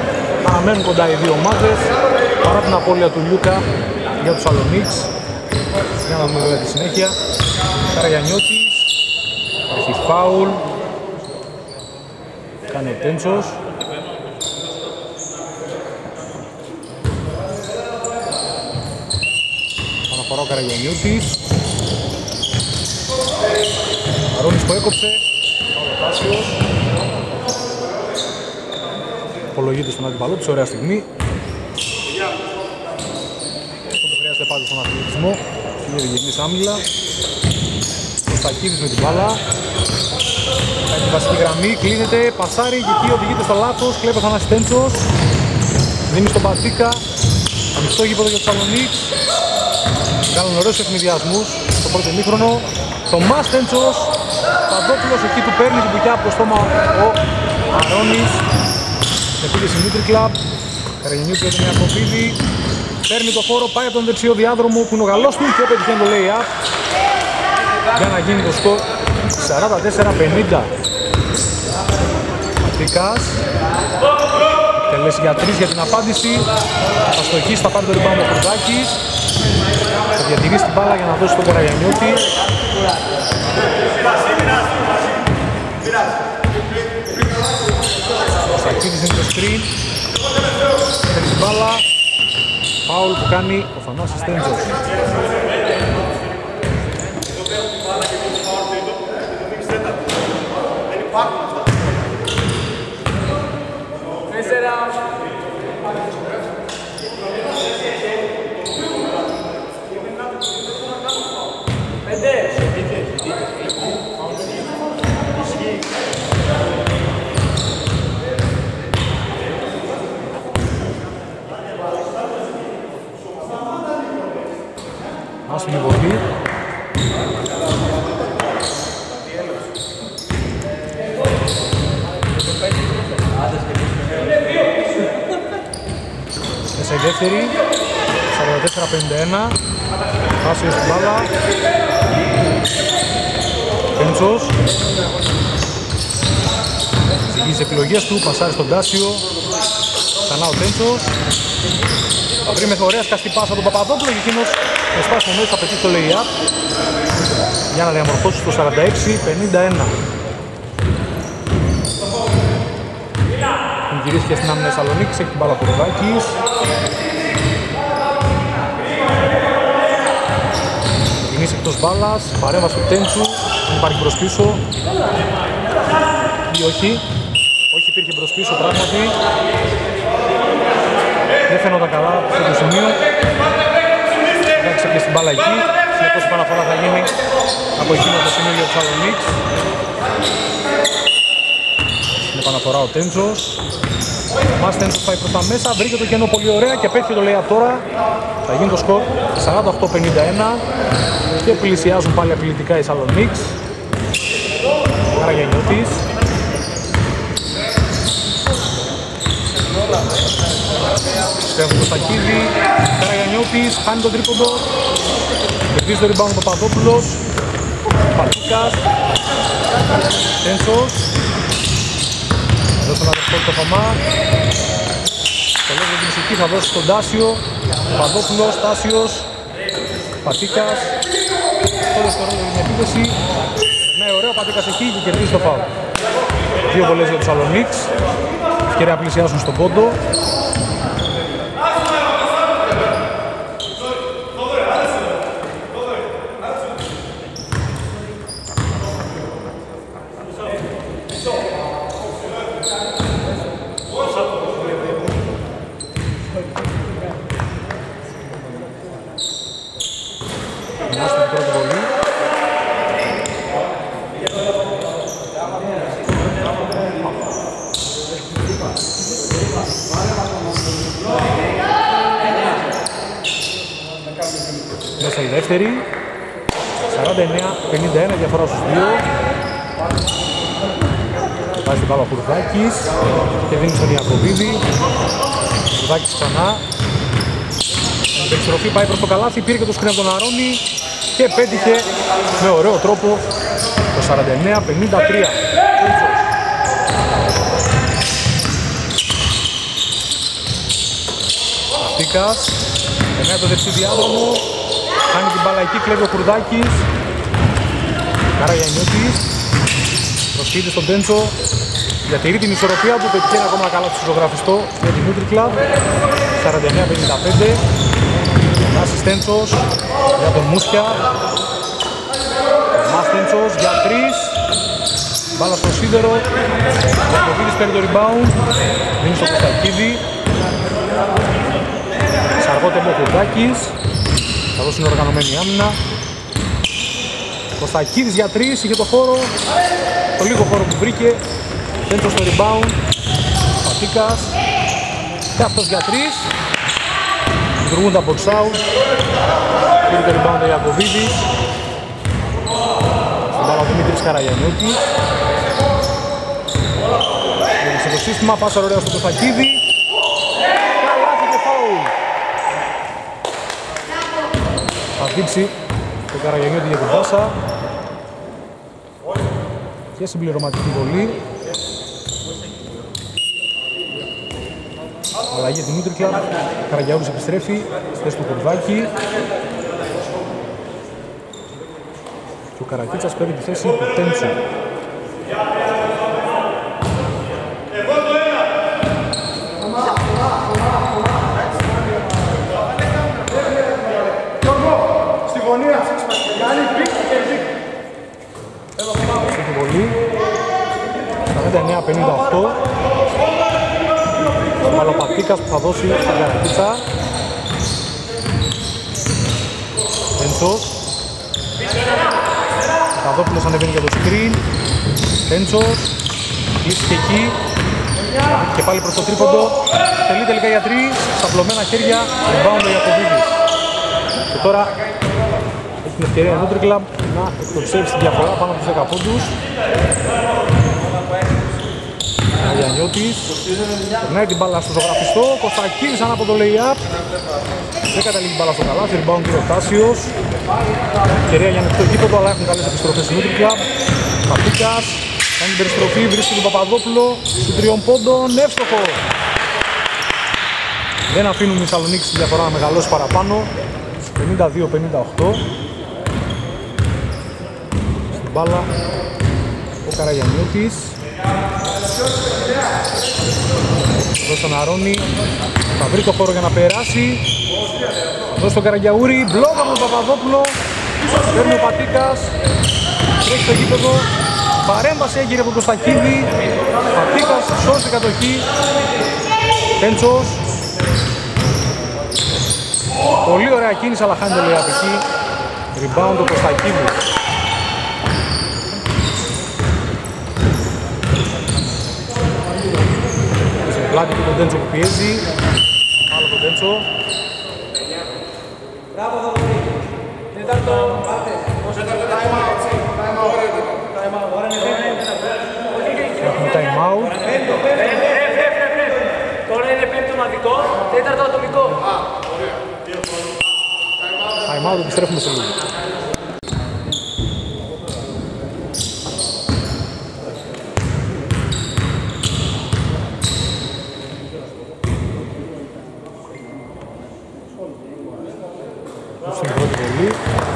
Παραμένουν κοντά οι δύο ομάδες παρά την απώλεια του Λιούκα για τους Σαλονίκς. Για να δούμε βέβαια τη συνέχεια. Καραγιαννιώτης, έχει φάουλ. Κάνει ο Τέντσος. Αναφορά ο Καραγιαννιώτης. Αρώνης που έκοψε. Ο Τάσιος. Απολογείται στον αντιπαλό της, ωραία στιγμή. Αυτό που χρειάζεται πάντα στον αθλητισμό. Είναι διγενής άμυλα. Ο Στακίδης με την μπάλα. Κάνει τη βασική γραμμή, κλείνεται, πασάρει και εκεί οδηγείται στο λάθος. Κλέπει ο Θανάσης Τέντσος. Δίνει στον Πατίκα. Ανοιχτό γήπεδο για τους Σαλονίκς. Κάνουν ωραίους ευνηδιασμούς στο πρώτο ημίχρονο. Το Μας Τέντσος. Παντόπουλος εκεί του παίρνει την πουκιά από το στόμα ο Αρώνης. Επίδεση Νίτρι Κλαμπ. Καραγιαννιώτης για τον Ιακωβίδη. Παίρνει το χώρο, πάει από τον δεξιό διάδρομο που είναι ο γαλός του και πετυχαίνει το lay-up για να γίνει το σκορ σαράντα τέσσερα πενήντα. Πατρίκας τελέσει για τρεις για την απάντηση. Θα στοχίσει, θα πάρει το rebound ο Κουρδάκης. Θα διατηρήσει την μπάλα για να δώσει τον Καραγιαννιώτη. Ο Σακίδης είναι το screen. Θέλει την μπάλα. Φάουλ που κάνει ο Θανάσης Τέντζος. Άσπρη βολή. Μέσα η δεύτερη. σαράντα τέσσερα πενήντα ένα. Άσιος στην μπάλα. Τέντσος. Ζυγίζει τις επιλογές του. Πασάρει στον Τάσιο. Ξανά ο Τέντσος. Θα βρει μεθορέα σκαστή πάσα τον Παπαδόπουλο και εκείνος με σπάσιμο μέσα θα πετύχει το lay-up για να διαμορφώσει το σαράντα έξι πενήντα ένα. Γυρίστηκε στην άμυνα Θεσσαλονίκης, έχει την μπάλα από Ρουδάκης. Κινήσει εκτός μπάλας, παρέμβαση του Τέντσου, δεν υπάρχει μπρος πίσω. Ή όχι, όχι υπήρχε μπρος πίσω πράγματι. Δεν φαίνονταν καλά σε το σημείο. Θα ξεπλήσει την μπάλα εκεί. Συνεπώς η επαναφορά θα γίνει από εκείνο το σημείο για τους Θεσσαλονίκης. Στην επαναφορά ο Τέντσος. Ο Μάς Τέντσος πάει προς τα μέσα, βρήκε το κενό πολύ ωραία και πέτυχε το lay-up τώρα. Θα γίνει το σκορ σαράντα οκτώ πενήντα ένα και πλησιάζουν πάλι απειλητικά οι Θεσσαλονίκης. Καραγιαννιώτης. Στέφουν το Στακίδη, Καραγιαννιώτης, χάνει τον τρίποντο. Κερδίζει το rebound ο Παπαδόπουλος. Πατίκας. Τέντσος. Δώσε ένα δευκόλυτο το Θωμά. Το λόγο για την μουσική θα δώσει στον Τάσιο. Παπαδόπουλος, Τάσιος. Πατίκας. Το δεύτερο για την επίθεση. Ναι, ωραίο, Πατίκας εκεί και κερδίζει το φάουλ. Δύο βολές για τους Θεσσαλονίκης. Ευκαιρία πλησιάζουν στον πόντο. Μέσα η δεύτερη. σαράντα εννέα πενήντα ένα διαφορά στους δύο. Βάζει την μπάλα ο Κουρδάκης και δίνει στον Ιακωβίδη. Κουρδάκης ξανά. Η περιστροφή πάει προς το καλάθι, πήρε και το σκριν από τον Αρώνη και πέτυχε με ωραίο τρόπο το σαράντα εννέα πενήντα τρία. Πατίκας, περνάει το δεξί διάδρομο, Χάνει την μπάλα εκεί, κλέβει ο Κουρδάκης. Καραγιαννιώτης. Προσφύγει στον Τέντσο. Διατηρεί την ισορροπία του, πετυχαίνει ακόμα καλά στο ζωγραφιστό για την Nutri Club. σαράντα εννέα πενήντα πέντε. Νάσης Τέντσος για τον Μούσια. Μάς Τέντσος για τρεις. Μπάλα στο σίδερο. Γιακοβίδης παίρνει το rebound. Δίνει στο Κωστακίδη. Σαργό τεμπό Κουρδάκης. Θα δώσει την οργανωμένη άμυνα. Κωστακίδης για τρεις, είχε το χώρο. Το λίγο χώρο που βρήκε. Τέντσος στο rebound. Πατίκας. Και αυτός για τρεις. Λειτουργούν τα box out. Πήρε το rebound ο Ιακωβίδης. Στην μπάλα ο Δημήτρης Καραγιαννιώτη. Έδειξε το σύστημα, πάσα ωραία στο Κωστακίδη. Καλάθι και φάουλ. Θα δείξει το Καραγιαννιώτη για την πάσα. Και συμπληρωματική βολή. Αλλαγή την Nutri Club. Καραγιαούρης επιστρέφει στη θέση του Κουρδάκη. Και ο Καρακίτσας παίρνει τη θέση του Τέντσου. Στη γωνία. Στη βολή. σαράντα εννέα πενήντα οκτώ. Μαλοπατίκας που θα δώσει στον Καρακίτσα. Τέντσος. Καδόπουλος ανεβαίνει για το screen. Τέντσος. Κλείσει και εκεί. Και πάλι προς το τρίποντο. Τελεί τελικά για τρεις. Σταπλωμένα χέρια. Rebound ο Ιακωβίδης. Και τώρα έχει την ευκαιρία η Nutri Club να εκτοξεύσει τη διαφορά πάνω από τους δέκα πόντους. Γιαννιώτης περνάει την μπάλα στο ζωγραφιστό. Κωστακίδης ανά από το lay-up. Δεν καταλήγει την μπάλα στο καλάθι. Rebound και ο Τάσιος. Ευκαιρία για ανοιχτό γήπεδο, αλλά έχουν καλές επιστροφές στην Nutri Club. Πατίκας κάνει την περιστροφή, βρίσκει τον Παπαδόπουλο του τριών πόντων. Εύστοχο. Δεν αφήνουν οι Θεσσαλονίκοι τη διαφορά να μεγαλώσει παραπάνω. πενήντα δύο πενήντα οκτώ. Στην μπάλα ο Καραγιαννιώτης. Εδώ στον Αρώνη. Θα βρει το χώρο για να περάσει. Εδώ στον Καραγιαούρη. Μπλοκ από τον Παπαδόπουλο. Παίρνει ο Πατίκας. Τρέχει στο γήπεδο. Παρέμβαση έγινε από τον Κωστακίδη. Πατίκας σώζει την κατοχή. Τέντσος. Πολύ ωραία κίνηση, αλλά χάνει το layup εκεί. Rebound ο Κωστακίδης. Σε πλάτη του τον Τέντσο που πιέζει. Άλλο τον Τέντσο. Έχουμε time out. Τώρα είναι πέμπτο μαδικό, τέταρτο ατομικό. Time out, επιστρέφουμε σε λίγο. Στην πρώτη βολή.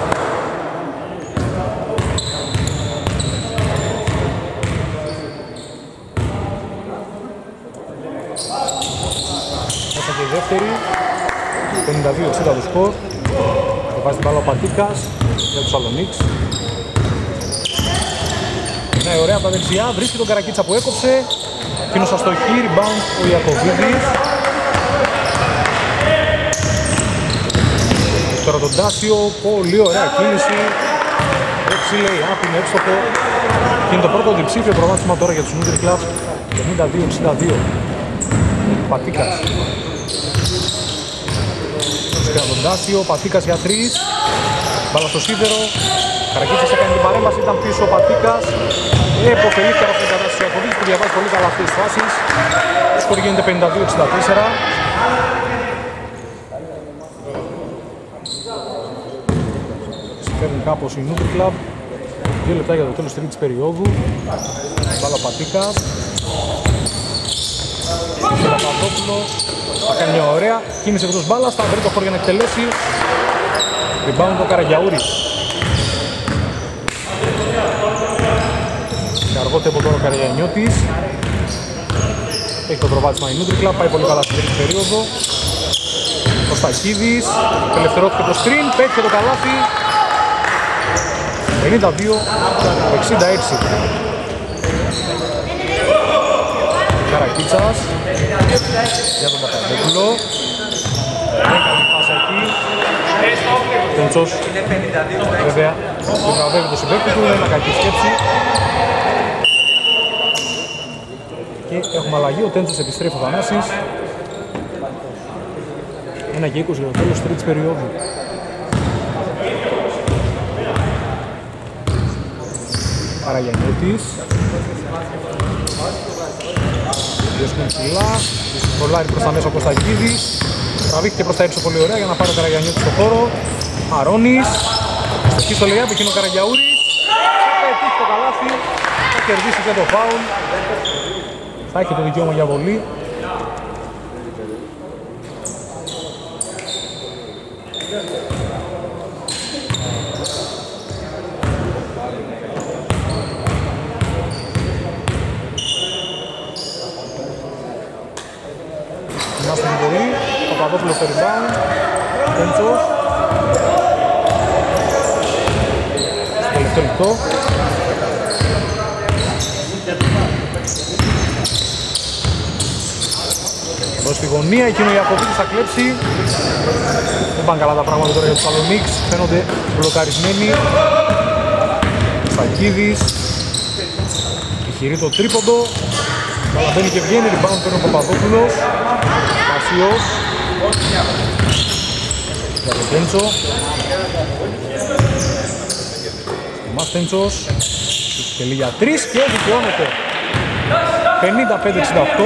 Μέσα και η δεύτερη. πενήντα δύο εξήντα το σκορ. Θα βάζει την μπάλα ο Πατίκας για τους Θεσσαλονίκης. Ναι, ωραία από τα δεξιά. Βρίσκει τον Καρακίτσα που έκοψε. Εκείνος αστοχή, rebound ο Ιακωβίδης. Τώρα τον Τάσιο, πολύ ωραία κίνηση. Έτσι λέει, άπ, είναι εύστοχο. Και είναι το πρώτο διψήφιο προβάδισμα τώρα για τους Nutri Club. πενήντα δύο εξήντα δύο. Πατίκας. Και τον Τάσιο, Πατίκας για τρεις. Μπάλα στο σίδερο. Καρακίτσας έκανε την παρέμβαση, ήταν πίσω ο Πατίκας. Εποφελήθηκε από την κατάσταση του Ιακωβίδης που διαβάζει πολύ καλά αυτές τις φάσεις. Το σκορ γίνεται πενήντα δύο εξήντα τέσσερα. Παίρνει κάπως η Nutri Club. Δύο λεπτά για το τέλος της τρίτης περίοδου. Μπάλα Πατίκας. Ο Παπαδόπουλος θα κάνει μια ωραία κίνηση εκτός μπάλας, θα βρει το χώρο για να εκτελέσει. Rebound ο Καραγιαούρης. Και αργό τέμπο τώρα ο Καραγιαννιώτης. Έχει το προβάδισμα η Νούντρικλα, πάει πολύ καλά στην τρίτη περίοδο. Ο Σταχίδης, ελευθερώθηκε το screen, πέτυχε το καλάθι. ενενήντα δύο εξήντα έξι. Καρακίτσας για τον Παπαδόπουλο. Έκανε πάσα εκεί. Τέντσος βέβαια επιβραβεύει το συμπαίκτη του, ένα κακή σκέψη. Και έχουμε αλλαγή, ο Τέντσος επιστρέφει ο Θανάσης. ένα και είκοσι για το τέλος τρίτης περίοδου. Καραγιαννιώτης. Διώσκουν ψηλά, κολλάρει προς τα μέσα ο Κωστακίδης. Τραβήχθηκε προς τα έξω πολύ ωραία για να πάρει ο Καραγιαννιώτης στο χώρο. Αρώνης, στοχή στο λεϊάπ, εκείνο ο Καραγιαούρης. Θα πετύχει το καλάθι, θα κερδίσει και το φάουλ. Θα έχει το δικαίωμα για βολή. Είμαστε την βολή, ο Παπαδόπουλος στο rebound, Τέντσος. Στο τελευταίο λεπτό. Εδώ στη γωνία, εκείνο η Ιακωβίτης θα κλέψει. Δεν πάνε καλά τα πράγματα τώρα για τους Σαλονίξ, φαίνονται μπλοκαρισμένοι. Στακίδης, επιχειρεί το τρίποντο. Αλλά μπαίνει και βγαίνει, rebound παίρνει ο Παπαδόπουλος. Κασίος για τον Τέντσο. Μας Τέντσος τελεί για τρεις και δικαιώνεται. πενήντα πέντε εξήντα οκτώ.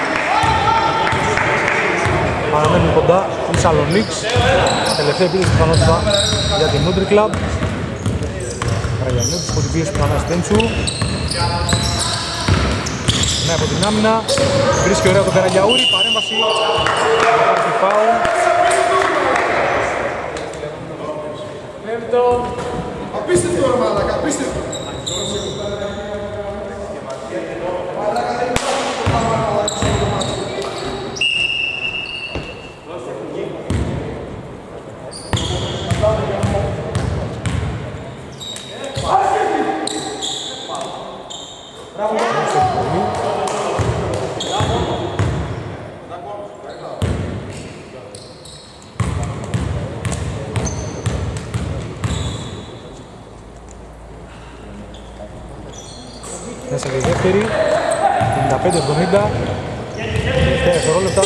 Παραμένουν κοντά οι Σαλονίξ. Τελευταία επίδεση πιθανότητα για την Νούντρι Κλαμπ. Καραγιαννιώτης από την πίεση του Θανάση Τέντσου. Ναι, από την άμυνα. Βρίσκει ωραία τον Καραγιαούρη. Παρέμβαση. Υπάρχει φάουλ. Απίστευτο ρε μαλάκα, απίστευτο. Μέσα και η δεύτερη, πενήντα πέντε εβδομήντα, τελευταία δευτερόλεπτα.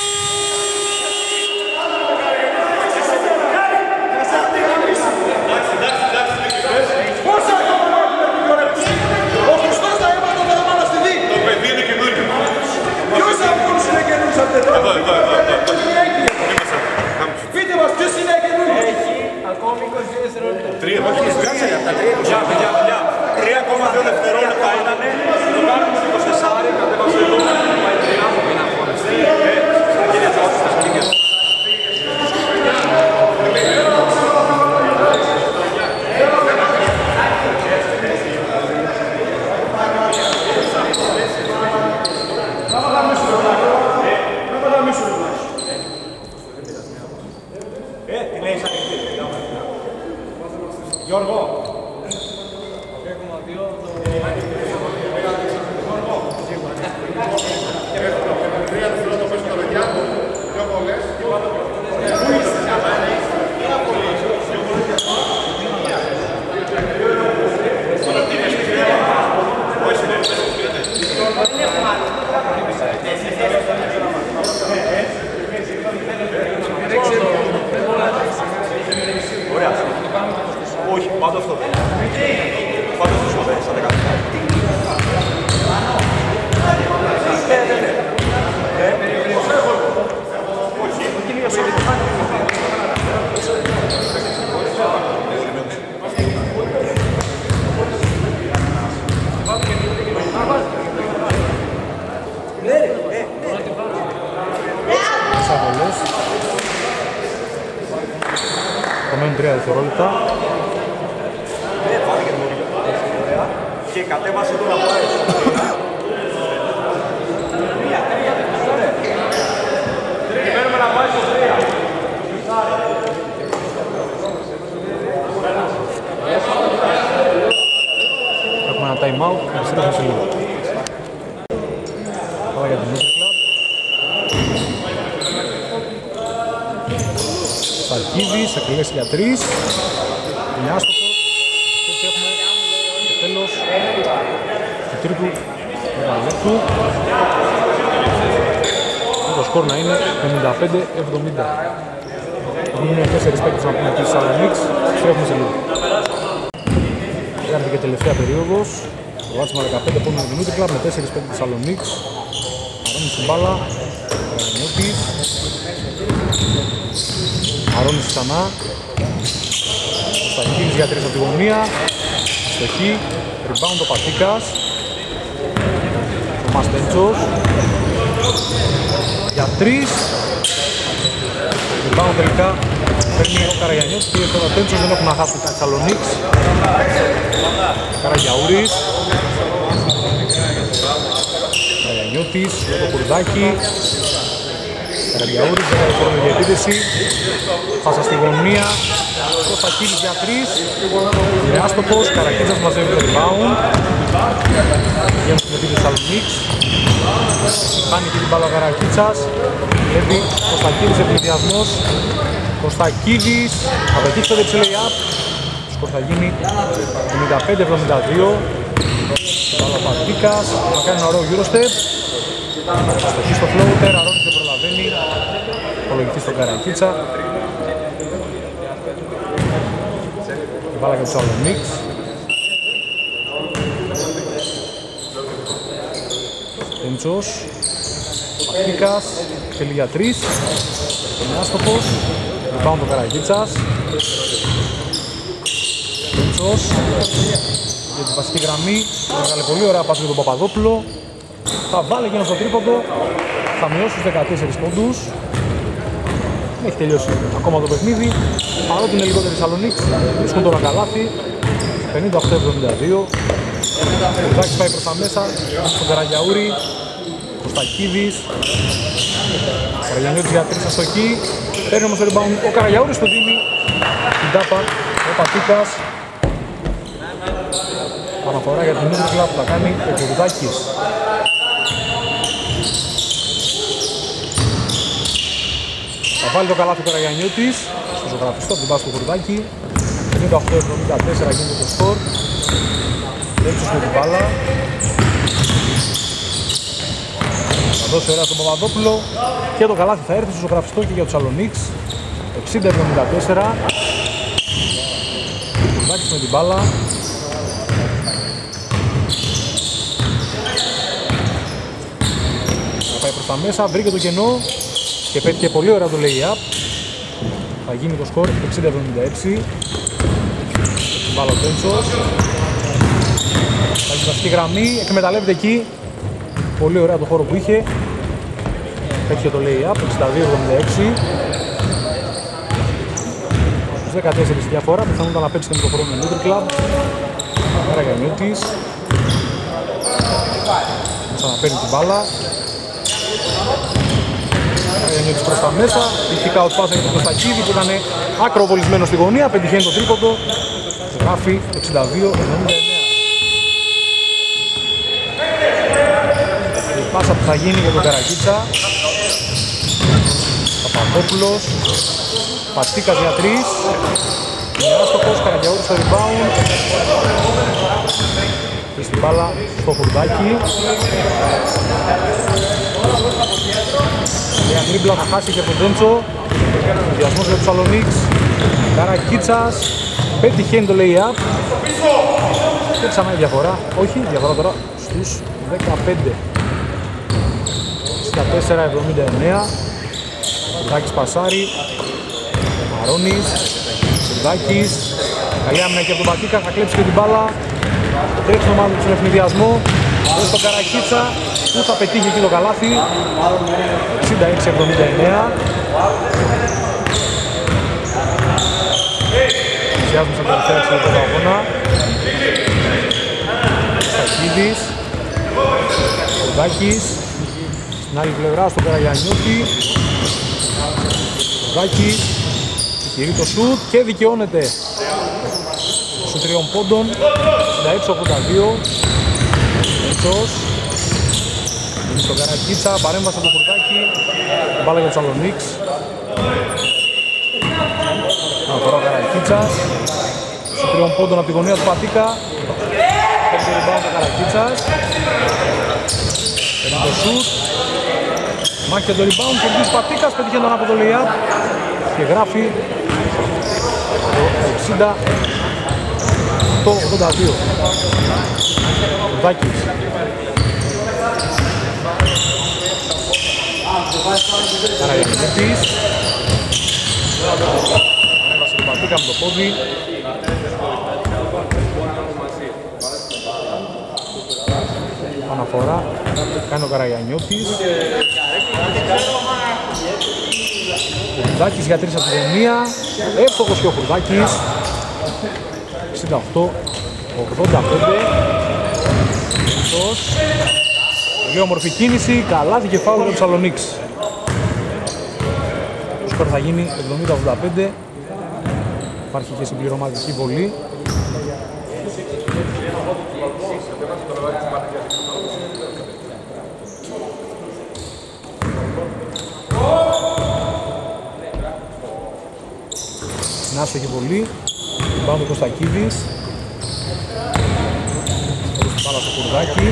Ο Χριστός τα έμαθα τα έμαθα στη δίκη. Το παιδί είναι καινούργιο. Ποιος από όλους είναι καινούργιος από τετρά. Εδώ, εδώ, εδώ. Πείτε μας ποιος είναι καινούργιος. Έχει ακόμη είκοσι δύο δευτερόλεπτα. Τρία, όχι, κάτσε για τα τρία, παιδιά, παιδιά, παιδιά. Τρία ακόμα δύο δευτερόλεπτα ήταν. Το κάνουμε στο είκοσι τέσσερα, κατέβασε εδώ. Πάει τρία, είναι αγώνες. τρία δευτερόλεπτα. Και κατέβασε τον απόλυτο. Περιμένουμε να πάει στο τρία. Έχουμε ένα time out, επιστρέφουμε σε λίγο. Πάμε για την Nutri Club. Σαρκίδης, εκλέγες για τρεις. Είναι άστοχος. Και έτσι έχουμε το τέλος του τρίτου δεκαλέπτου. Το σκορ να είναι πενήντα πέντε εβδομήντα. Έχουμε τέσσερις παίκτες να πούμε της Σαλονίξ. Επιστρέφουμε σε λίγο. Έρχεται και τελευταία περίοδος. Το βάτσιμα δεκαπέντε πόντους με την Nutri Club με τέσσερις παίκτες της Σαλονίξ. Αρώνης στην μπάλα. Καρανιώτης. Αρώνης ξανά. Σταχίλης για τρεις από τη γωνία. Στοχή. Rebound ο Πατίκας. Ο Μαστέντσος. Για τρεις. Rebound τελικά. Παίρνει ο Καραγιανιώτης και ο Τέντσος δεν έχουν να χάσουν τα Θεσσαλονίκ. Καραγιαούρης. Καραγιανιώτης, το Κουρδάκι. Καραγιαούρης, δεν έχει χρόνο για επίθεση. Πάσα στη γωνία. Κωστακίλης για τρεις. Είναι άστοχος, Καρακίτσας μαζεύει το rebound. Βγαίνουν με τη Θεσσαλονίκ. Κάνει και την μπάλα Καρακίτσας. Βλέπει Κωστακίλης ευνηδιασμός. Κωστακίδης, θα πετύχει το δεξί lay-up. Το σκορ θα γίνει εβδομήντα πέντε εβδομήντα δύο. Παλαπατίκας, θα κάνει ένα ωραίο Eurostep. Στοχή στο floater, Αρώνης δεν προλαβαίνει. Υπολογιστή στον Καρακίτσα. Και βάλα για τους Σαλονίξ. Τέντσος, Πατίκας, θέλει για τρεις. Είναι άστοχος. Rebound ο Καραγίτσας. Τέντσος. Για την βασική γραμμή. Έβγαλε πολύ ωραία πάση για τον Παπαδόπουλο. Θα βάλει και ένα στο τρίποντο. Θα μειώσει στους δεκατέσσερις πόντους. Δεν έχει τελειώσει ακόμα το παιχνίδι. Παρότι είναι λιγότερη Θεσσαλονίκ, βρίσκουν τώρα καλάθι. πενήντα οκτώ εβδομήντα δύο. Ο Ζάκης πάει προς τα μέσα. Στον Καραγιαούρη. Κωστακίδης. Καραγιανιώτης για τρεις αστοχή. Παίρνει όμως το rebound ο Καραγιαούρης, το δίνει την τάπα ο Πατίκας. Αναφορά για την Nutri Club που θα κάνει ο Κουρδάκης. Θα βάλει το καλάθι ο Καραγιανιώτης στο ζωγραφιστό από την πάση του Κουρδάκη. πενήντα οκτώ εβδομήντα τέσσερα γίνεται το σκορ. Τέντσος με την μπάλα. Θα δώσει ωραία στον Παπαδόπουλο και το καλάθι θα έρθει στο ζωγραφιστό και για τους Σαλονίξ. εξήντα εβδομήντα τέσσερα. Κουρδάκης με την μπάλα. Θα πάει προς τα μέσα, βρήκε το κενό και πέτυχε πολύ ωραία το lay-up. Θα γίνει το σκορ εξήντα εβδομήντα έξι. Την μπάλα ο Τέντσος. Θα έχει βασική γραμμή, εκμεταλλεύεται εκεί. Πολύ ωραία το χώρο που είχε. Πέτυχε το lay-up, εξήντα δύο εβδομήντα έξι. Στους δεκατέσσερις διαφορά, πιθανόταν να παίξει και με το χρόνο με Nutri Club. Καραγιανιώτης. Ξαναπαίρνει την μπάλα. Καραγιανιώτης προς τα μέσα. Ηχικά out πάσα για τον Κωστακίδη που ήταν ακροβολισμένο στη γωνία. Πετυχαίνει το τρίποντο. Γράφει εξήντα δύο εβδομήντα εννέα. Η πάσα που θα γίνει για τον Καρακίτσα. Παπαδόπουλος. Πατίκας για τρεις. Είναι άστοχος, Καραγιαούρης στο rebound. Και στην μπάλα στο Κουρδάκι. Μια τρίμπλα θα χάσει και τον Τέντσο. Διασμός για τους Σαλονίξ. Καρακίτσας. Πετυχαίνει το lay-up. Και ξανά η διαφορά. Όχι, η διαφορά τώρα στους δεκαπέντε. εξήντα τέσσερα εβδομήντα εννέα. Κουρδάκης πασάρι. Αρώνης. Κουρδάκης. Καλή άμυνα και από τον Πατίκα. Θα κλέψει και την μπάλα. Τρέξει ομάδα του στον ευνηδιασμό. Δώσει τον Καρακίτσα που θα πετύχει εκεί το καλάθι. εξήντα έξι εβδομήντα εννέα. πλησιάζουμε στα τελευταία έξι λεπτά του αγώνα. Στακίδης, Κοντάκης, στην άλλη πλευρά στον Καραγιαννιώτη. Κοντάκης, κυρεί το σουτ και δικαιώνεται στους τριών πόντων. εξήντα έξι ογδόντα δύο. Εντός. Στον Καρακίτσα, παρέμβαση από το Κουρτάκι. Μπάλα για τους Σαλονίξ. Αναφορά ο Καρακίτσας. Στους τριών πόντων από τη γωνία του Πατίκα. Παίρνει το rebound ο Καρακίτσας. Παίρνει το σουτ. Μάχη για το rebound και ο Πατίκας πετύχει τον από το lay-up και γράφει το εξήντα οκτώ ογδόντα δύο. Κουρτάκης. Καραγιαννίτης. Ανέβασε την Πατίκα με το πόδι. Αναφορά κάνει ο Καραγιαννιώτης. Κουρδάκης για τρεις από τη γωνία. Εύστοχος και ο Κουρδάκης. εξήντα οκτώ ογδόντα πέντε. Πολύ όμορφη κίνηση, καλάθι και φάουλ για τους Σαλονίξ. Το σκορ θα γίνει εβδομήντα ογδόντα πέντε. Υπάρχει και συμπληρωματική βολή. Στην άστοχη βολή. Πάμε ο Κωστακίδης. Στην μπάλα στο Κουρδάκι.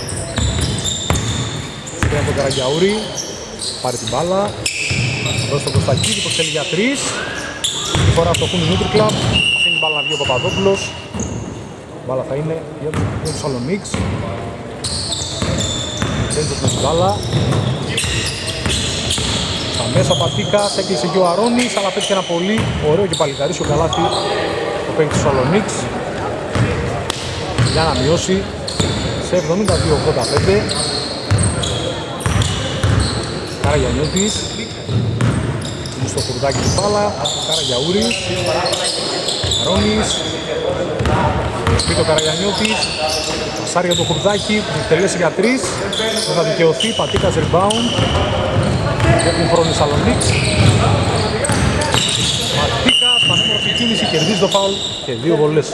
Στην τον Καραγκιαούρη. Πάρει την μπάλα. Δώσει τον Κωστακίδη που θέλει για τρεις. Τη φορά φτωχούν η Νούτρι Κλαμπ. Αφήνει την μπάλα να βγει ο Παπαδόπουλος. Η μπάλα θα είναι για τους Σαλονίξ. Τέντος με την μπάλα. Στα μέσα Πατίκας, έκλεισε και ο Αρώνης, αλλά πέτυχε ένα πολύ ωραίο και παλικαρίσιο καλάθι το παίκτη του Σαλονίξ για να μειώσει σε εβδομήντα δύο ογδόντα πέντε. Καραγιαννιώτης είναι στο Κουρδάκι του μπάλα, Καραγιαούρης, Αρώνης, σπίτι ο Καραγιαννιώτης, πασάρει για το Κουρδάκι που θα τελέσει για τρεις, δεν θα δικαιωθεί, Πατίκας rebound. Έχουν χρόνο η Σαλονίξ. Πατίκας, πανέμορφη κίνηση, κερδίζει το φάουλ και δύο βολές.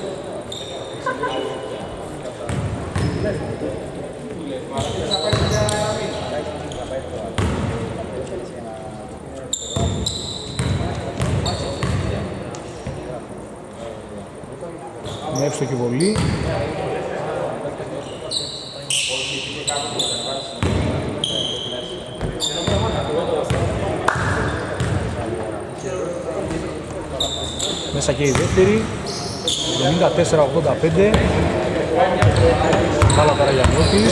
Μια εύστοχη βολή. Μέσα και η δεύτερη, εβδομήντα τέσσερα ογδόντα πέντε. Μπάλα Καραγιαννιώτης.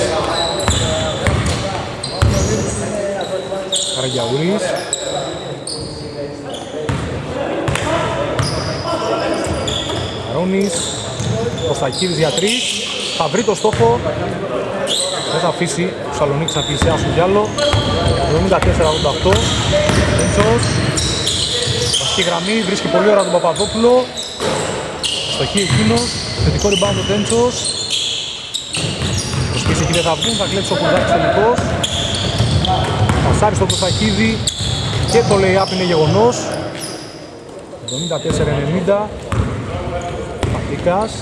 Καραγιαούρης. Αρώνης. Κωστακίδης για τρεις. Θα βρει το στόχο. Δεν θα αφήσει τους Σαλονίξ να πλησιάσουν κι άλλο. εβδομήντα τέσσερα ογδόντα οκτώ. Τέντσος. Βασική γραμμή, βρίσκει πολύ ώρα τον Παπαδόπουλο. Στοχή εκείνος, θετικό rebound ο Τέντσος. Το σπίτι εκεί δεν θα βγουν, θα κλέψει ο Κουρδάκης τελικός. Πασάρει στον Κωστακίδη και το lay-up είναι γεγονός. εβδομήντα τέσσερα ενενήντα. Πατίκας.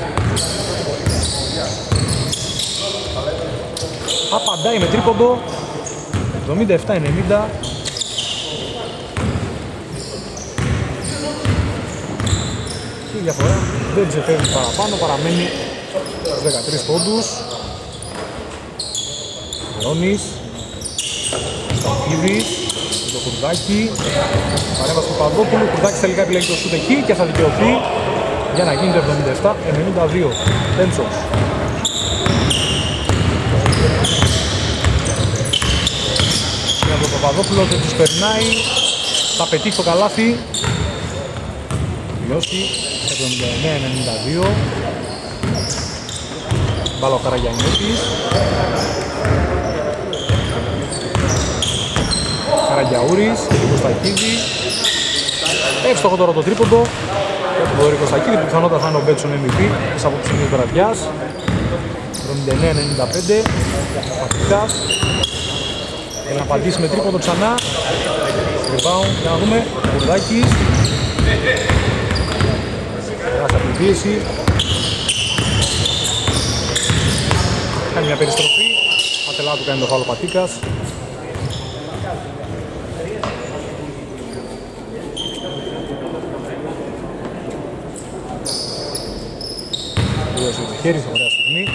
Απαντάει με τρίποντο. εβδομήντα επτά ενενήντα. Η διαφορά δεν ξεφεύγει παραπάνω, παραμένει στους δεκατρείς πόντους. Αρώνης, Σταφίδης, το Κουρδάκι, παρέμβαση του Παπαδόπουλου, Κουρδάκης τελικά επιλέγει το σούτ εκεί και θα δικαιωθεί για να γίνει το εβδομήντα επτά ενενήντα δύο. Τέντσος. Για τον Παπαδόπουλο δεν τους περνάει, θα πετύχει το καλάθι. Τελειώσει. εβδομήντα εννέα ενενήντα δύο. Μπάλα ο Καραγιαννιώτης. Καραγιαούρης, Κωστακίδη. Εύστοχο τώρα το τρίποντο. για τον Δωρή Κωστακίδη που πιθανότατα θα είναι ο Μπέτσον εμ βι πι της απόψης της βραδιάς. εβδομήντα εννέα ενενήντα πέντε. Πατήκας. Θέλει να απαντήσει με τρίποντο ξανά. Rebound, για να δούμε. Κουρδάκης. Περάσει από την πίεση. Κάνει μια περιστροφή. Ατελά του κάνει το φάουλο Πατήκας. Δώσε το χέρι σε ωραία στιγμή.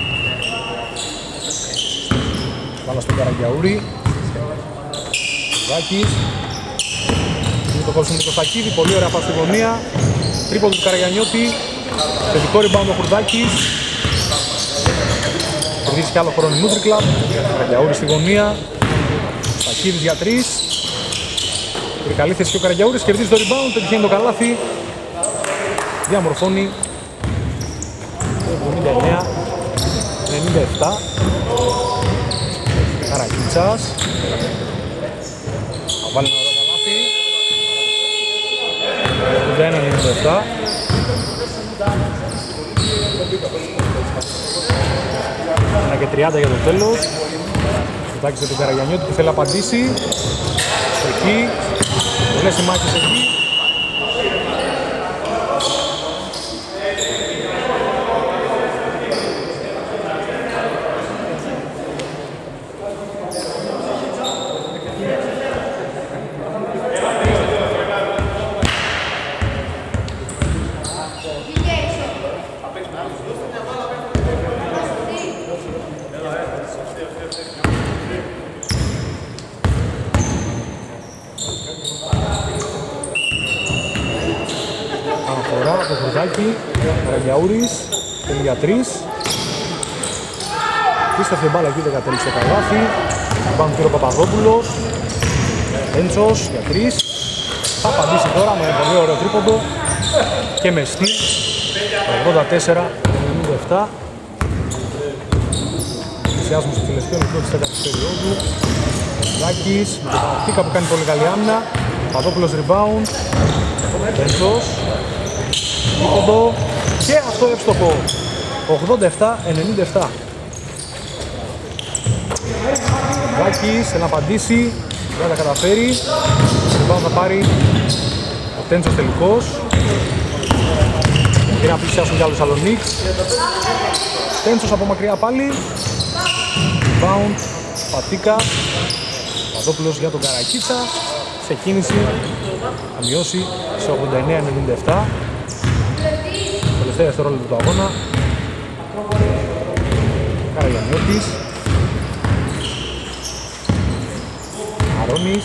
Βάλα στον Καραγκιαούρη. Κουρδάκης. Είναι το κόψιμο του Κωστακίδη. Πολύ ωραία πάση στη γωνία. Τρίποντο του Καραγιανιώτη. Θετικό rebound ο Κουρδάκης. Κερδίσει κι άλλο χρόνο η Νούτρικλαμπ. Καραγιαούρη στη γωνία. Κωστακίδης για τρεις. Πολύ καλή θέση και ο Καραγιαούρης. Κερδίζει το rebound. Πετυχαίνει το καλάθι. Διαμορφώνει. εβδομήντα εννέα ενενήντα επτά. Καρακίτσας. Θα βάλει ένα ωραίο καλάθι. εβδομήντα ένα ενενήντα επτά. Ένα και τριάντα για το τέλος. Κοιτάξτε τον Καραγιανιώτη που θέλει να απαντήσει. Εκεί. Πολλές οι μάχες εκεί. Το Κουρδάκι, Καραγιαούρης, θέλει για τρεις. Πίστευε μπάλα εκεί, δεν κατέληξε το καλάθι. Πάνω του Παπαδόπουλος. Έντσος για τρεις. Θα απαντήσει τώρα με πολύ ωραίο τρίποντο και με στυλ. ογδόντα τέσσερα ενενήντα επτά. Πλησιάζουμε στο τελευταίο λεπτό της τέταρτης περίοδου. Κουρδάκης με τον Πατήκα που κάνει πολύ καλή άμυνα. Παπαδόπουλος rebound. Έντσος. Τρίποντο και αυτό εύστοχο. ογδόντα επτά ενενήντα επτά. Βάκης θέλει να απαντήσει. Δεν θα καταφέρει. Λοιπόν θα πάρει ο Τέντσος τελικός. Και να πλησιάσουν κι άλλους Σαλονίκ. Τέντσος από μακριά πάλι. Rebound. Πατήκα. Παδόπουλος για τον Καρακίτσα. Σε κίνηση θα μειώσει σε ογδόντα εννέα ενενήντα επτά. Τελευταία δευτερόλεπτα του αγώνα. Καραγιανιώτης. Αρώνης.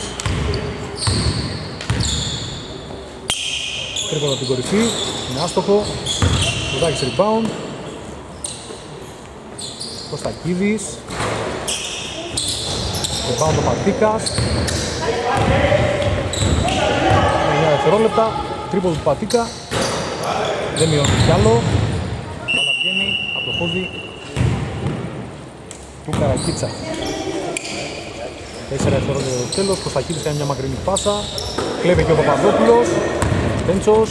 Τρίποντο από την κορυφή. Είναι άστοχο. Κουρδάκης rebound. Κωστακίδης. Rebound ο Πατήκας. εννέα δευτερόλεπτα. Τρίποντο του Πατήκα. Δεν μειώνει κι άλλο. Αλλά βγαίνει από το πόδι του Καρακίτσα. τέσσερα δευτερόλεπτα για το τέλος. Κωστακίδης κάνει μια μακρινή πάσα. Κλέβει και ο Παπαδόπουλος. Τέντσος.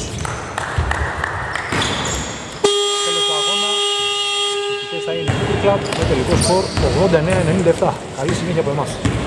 Τέλος του αγώνα. Οι νικητές θα είναι η Νούτρικλαμπ με τελικό σκορ ογδόντα εννέα ενενήντα επτά. Καλή συνέχεια από εμάς.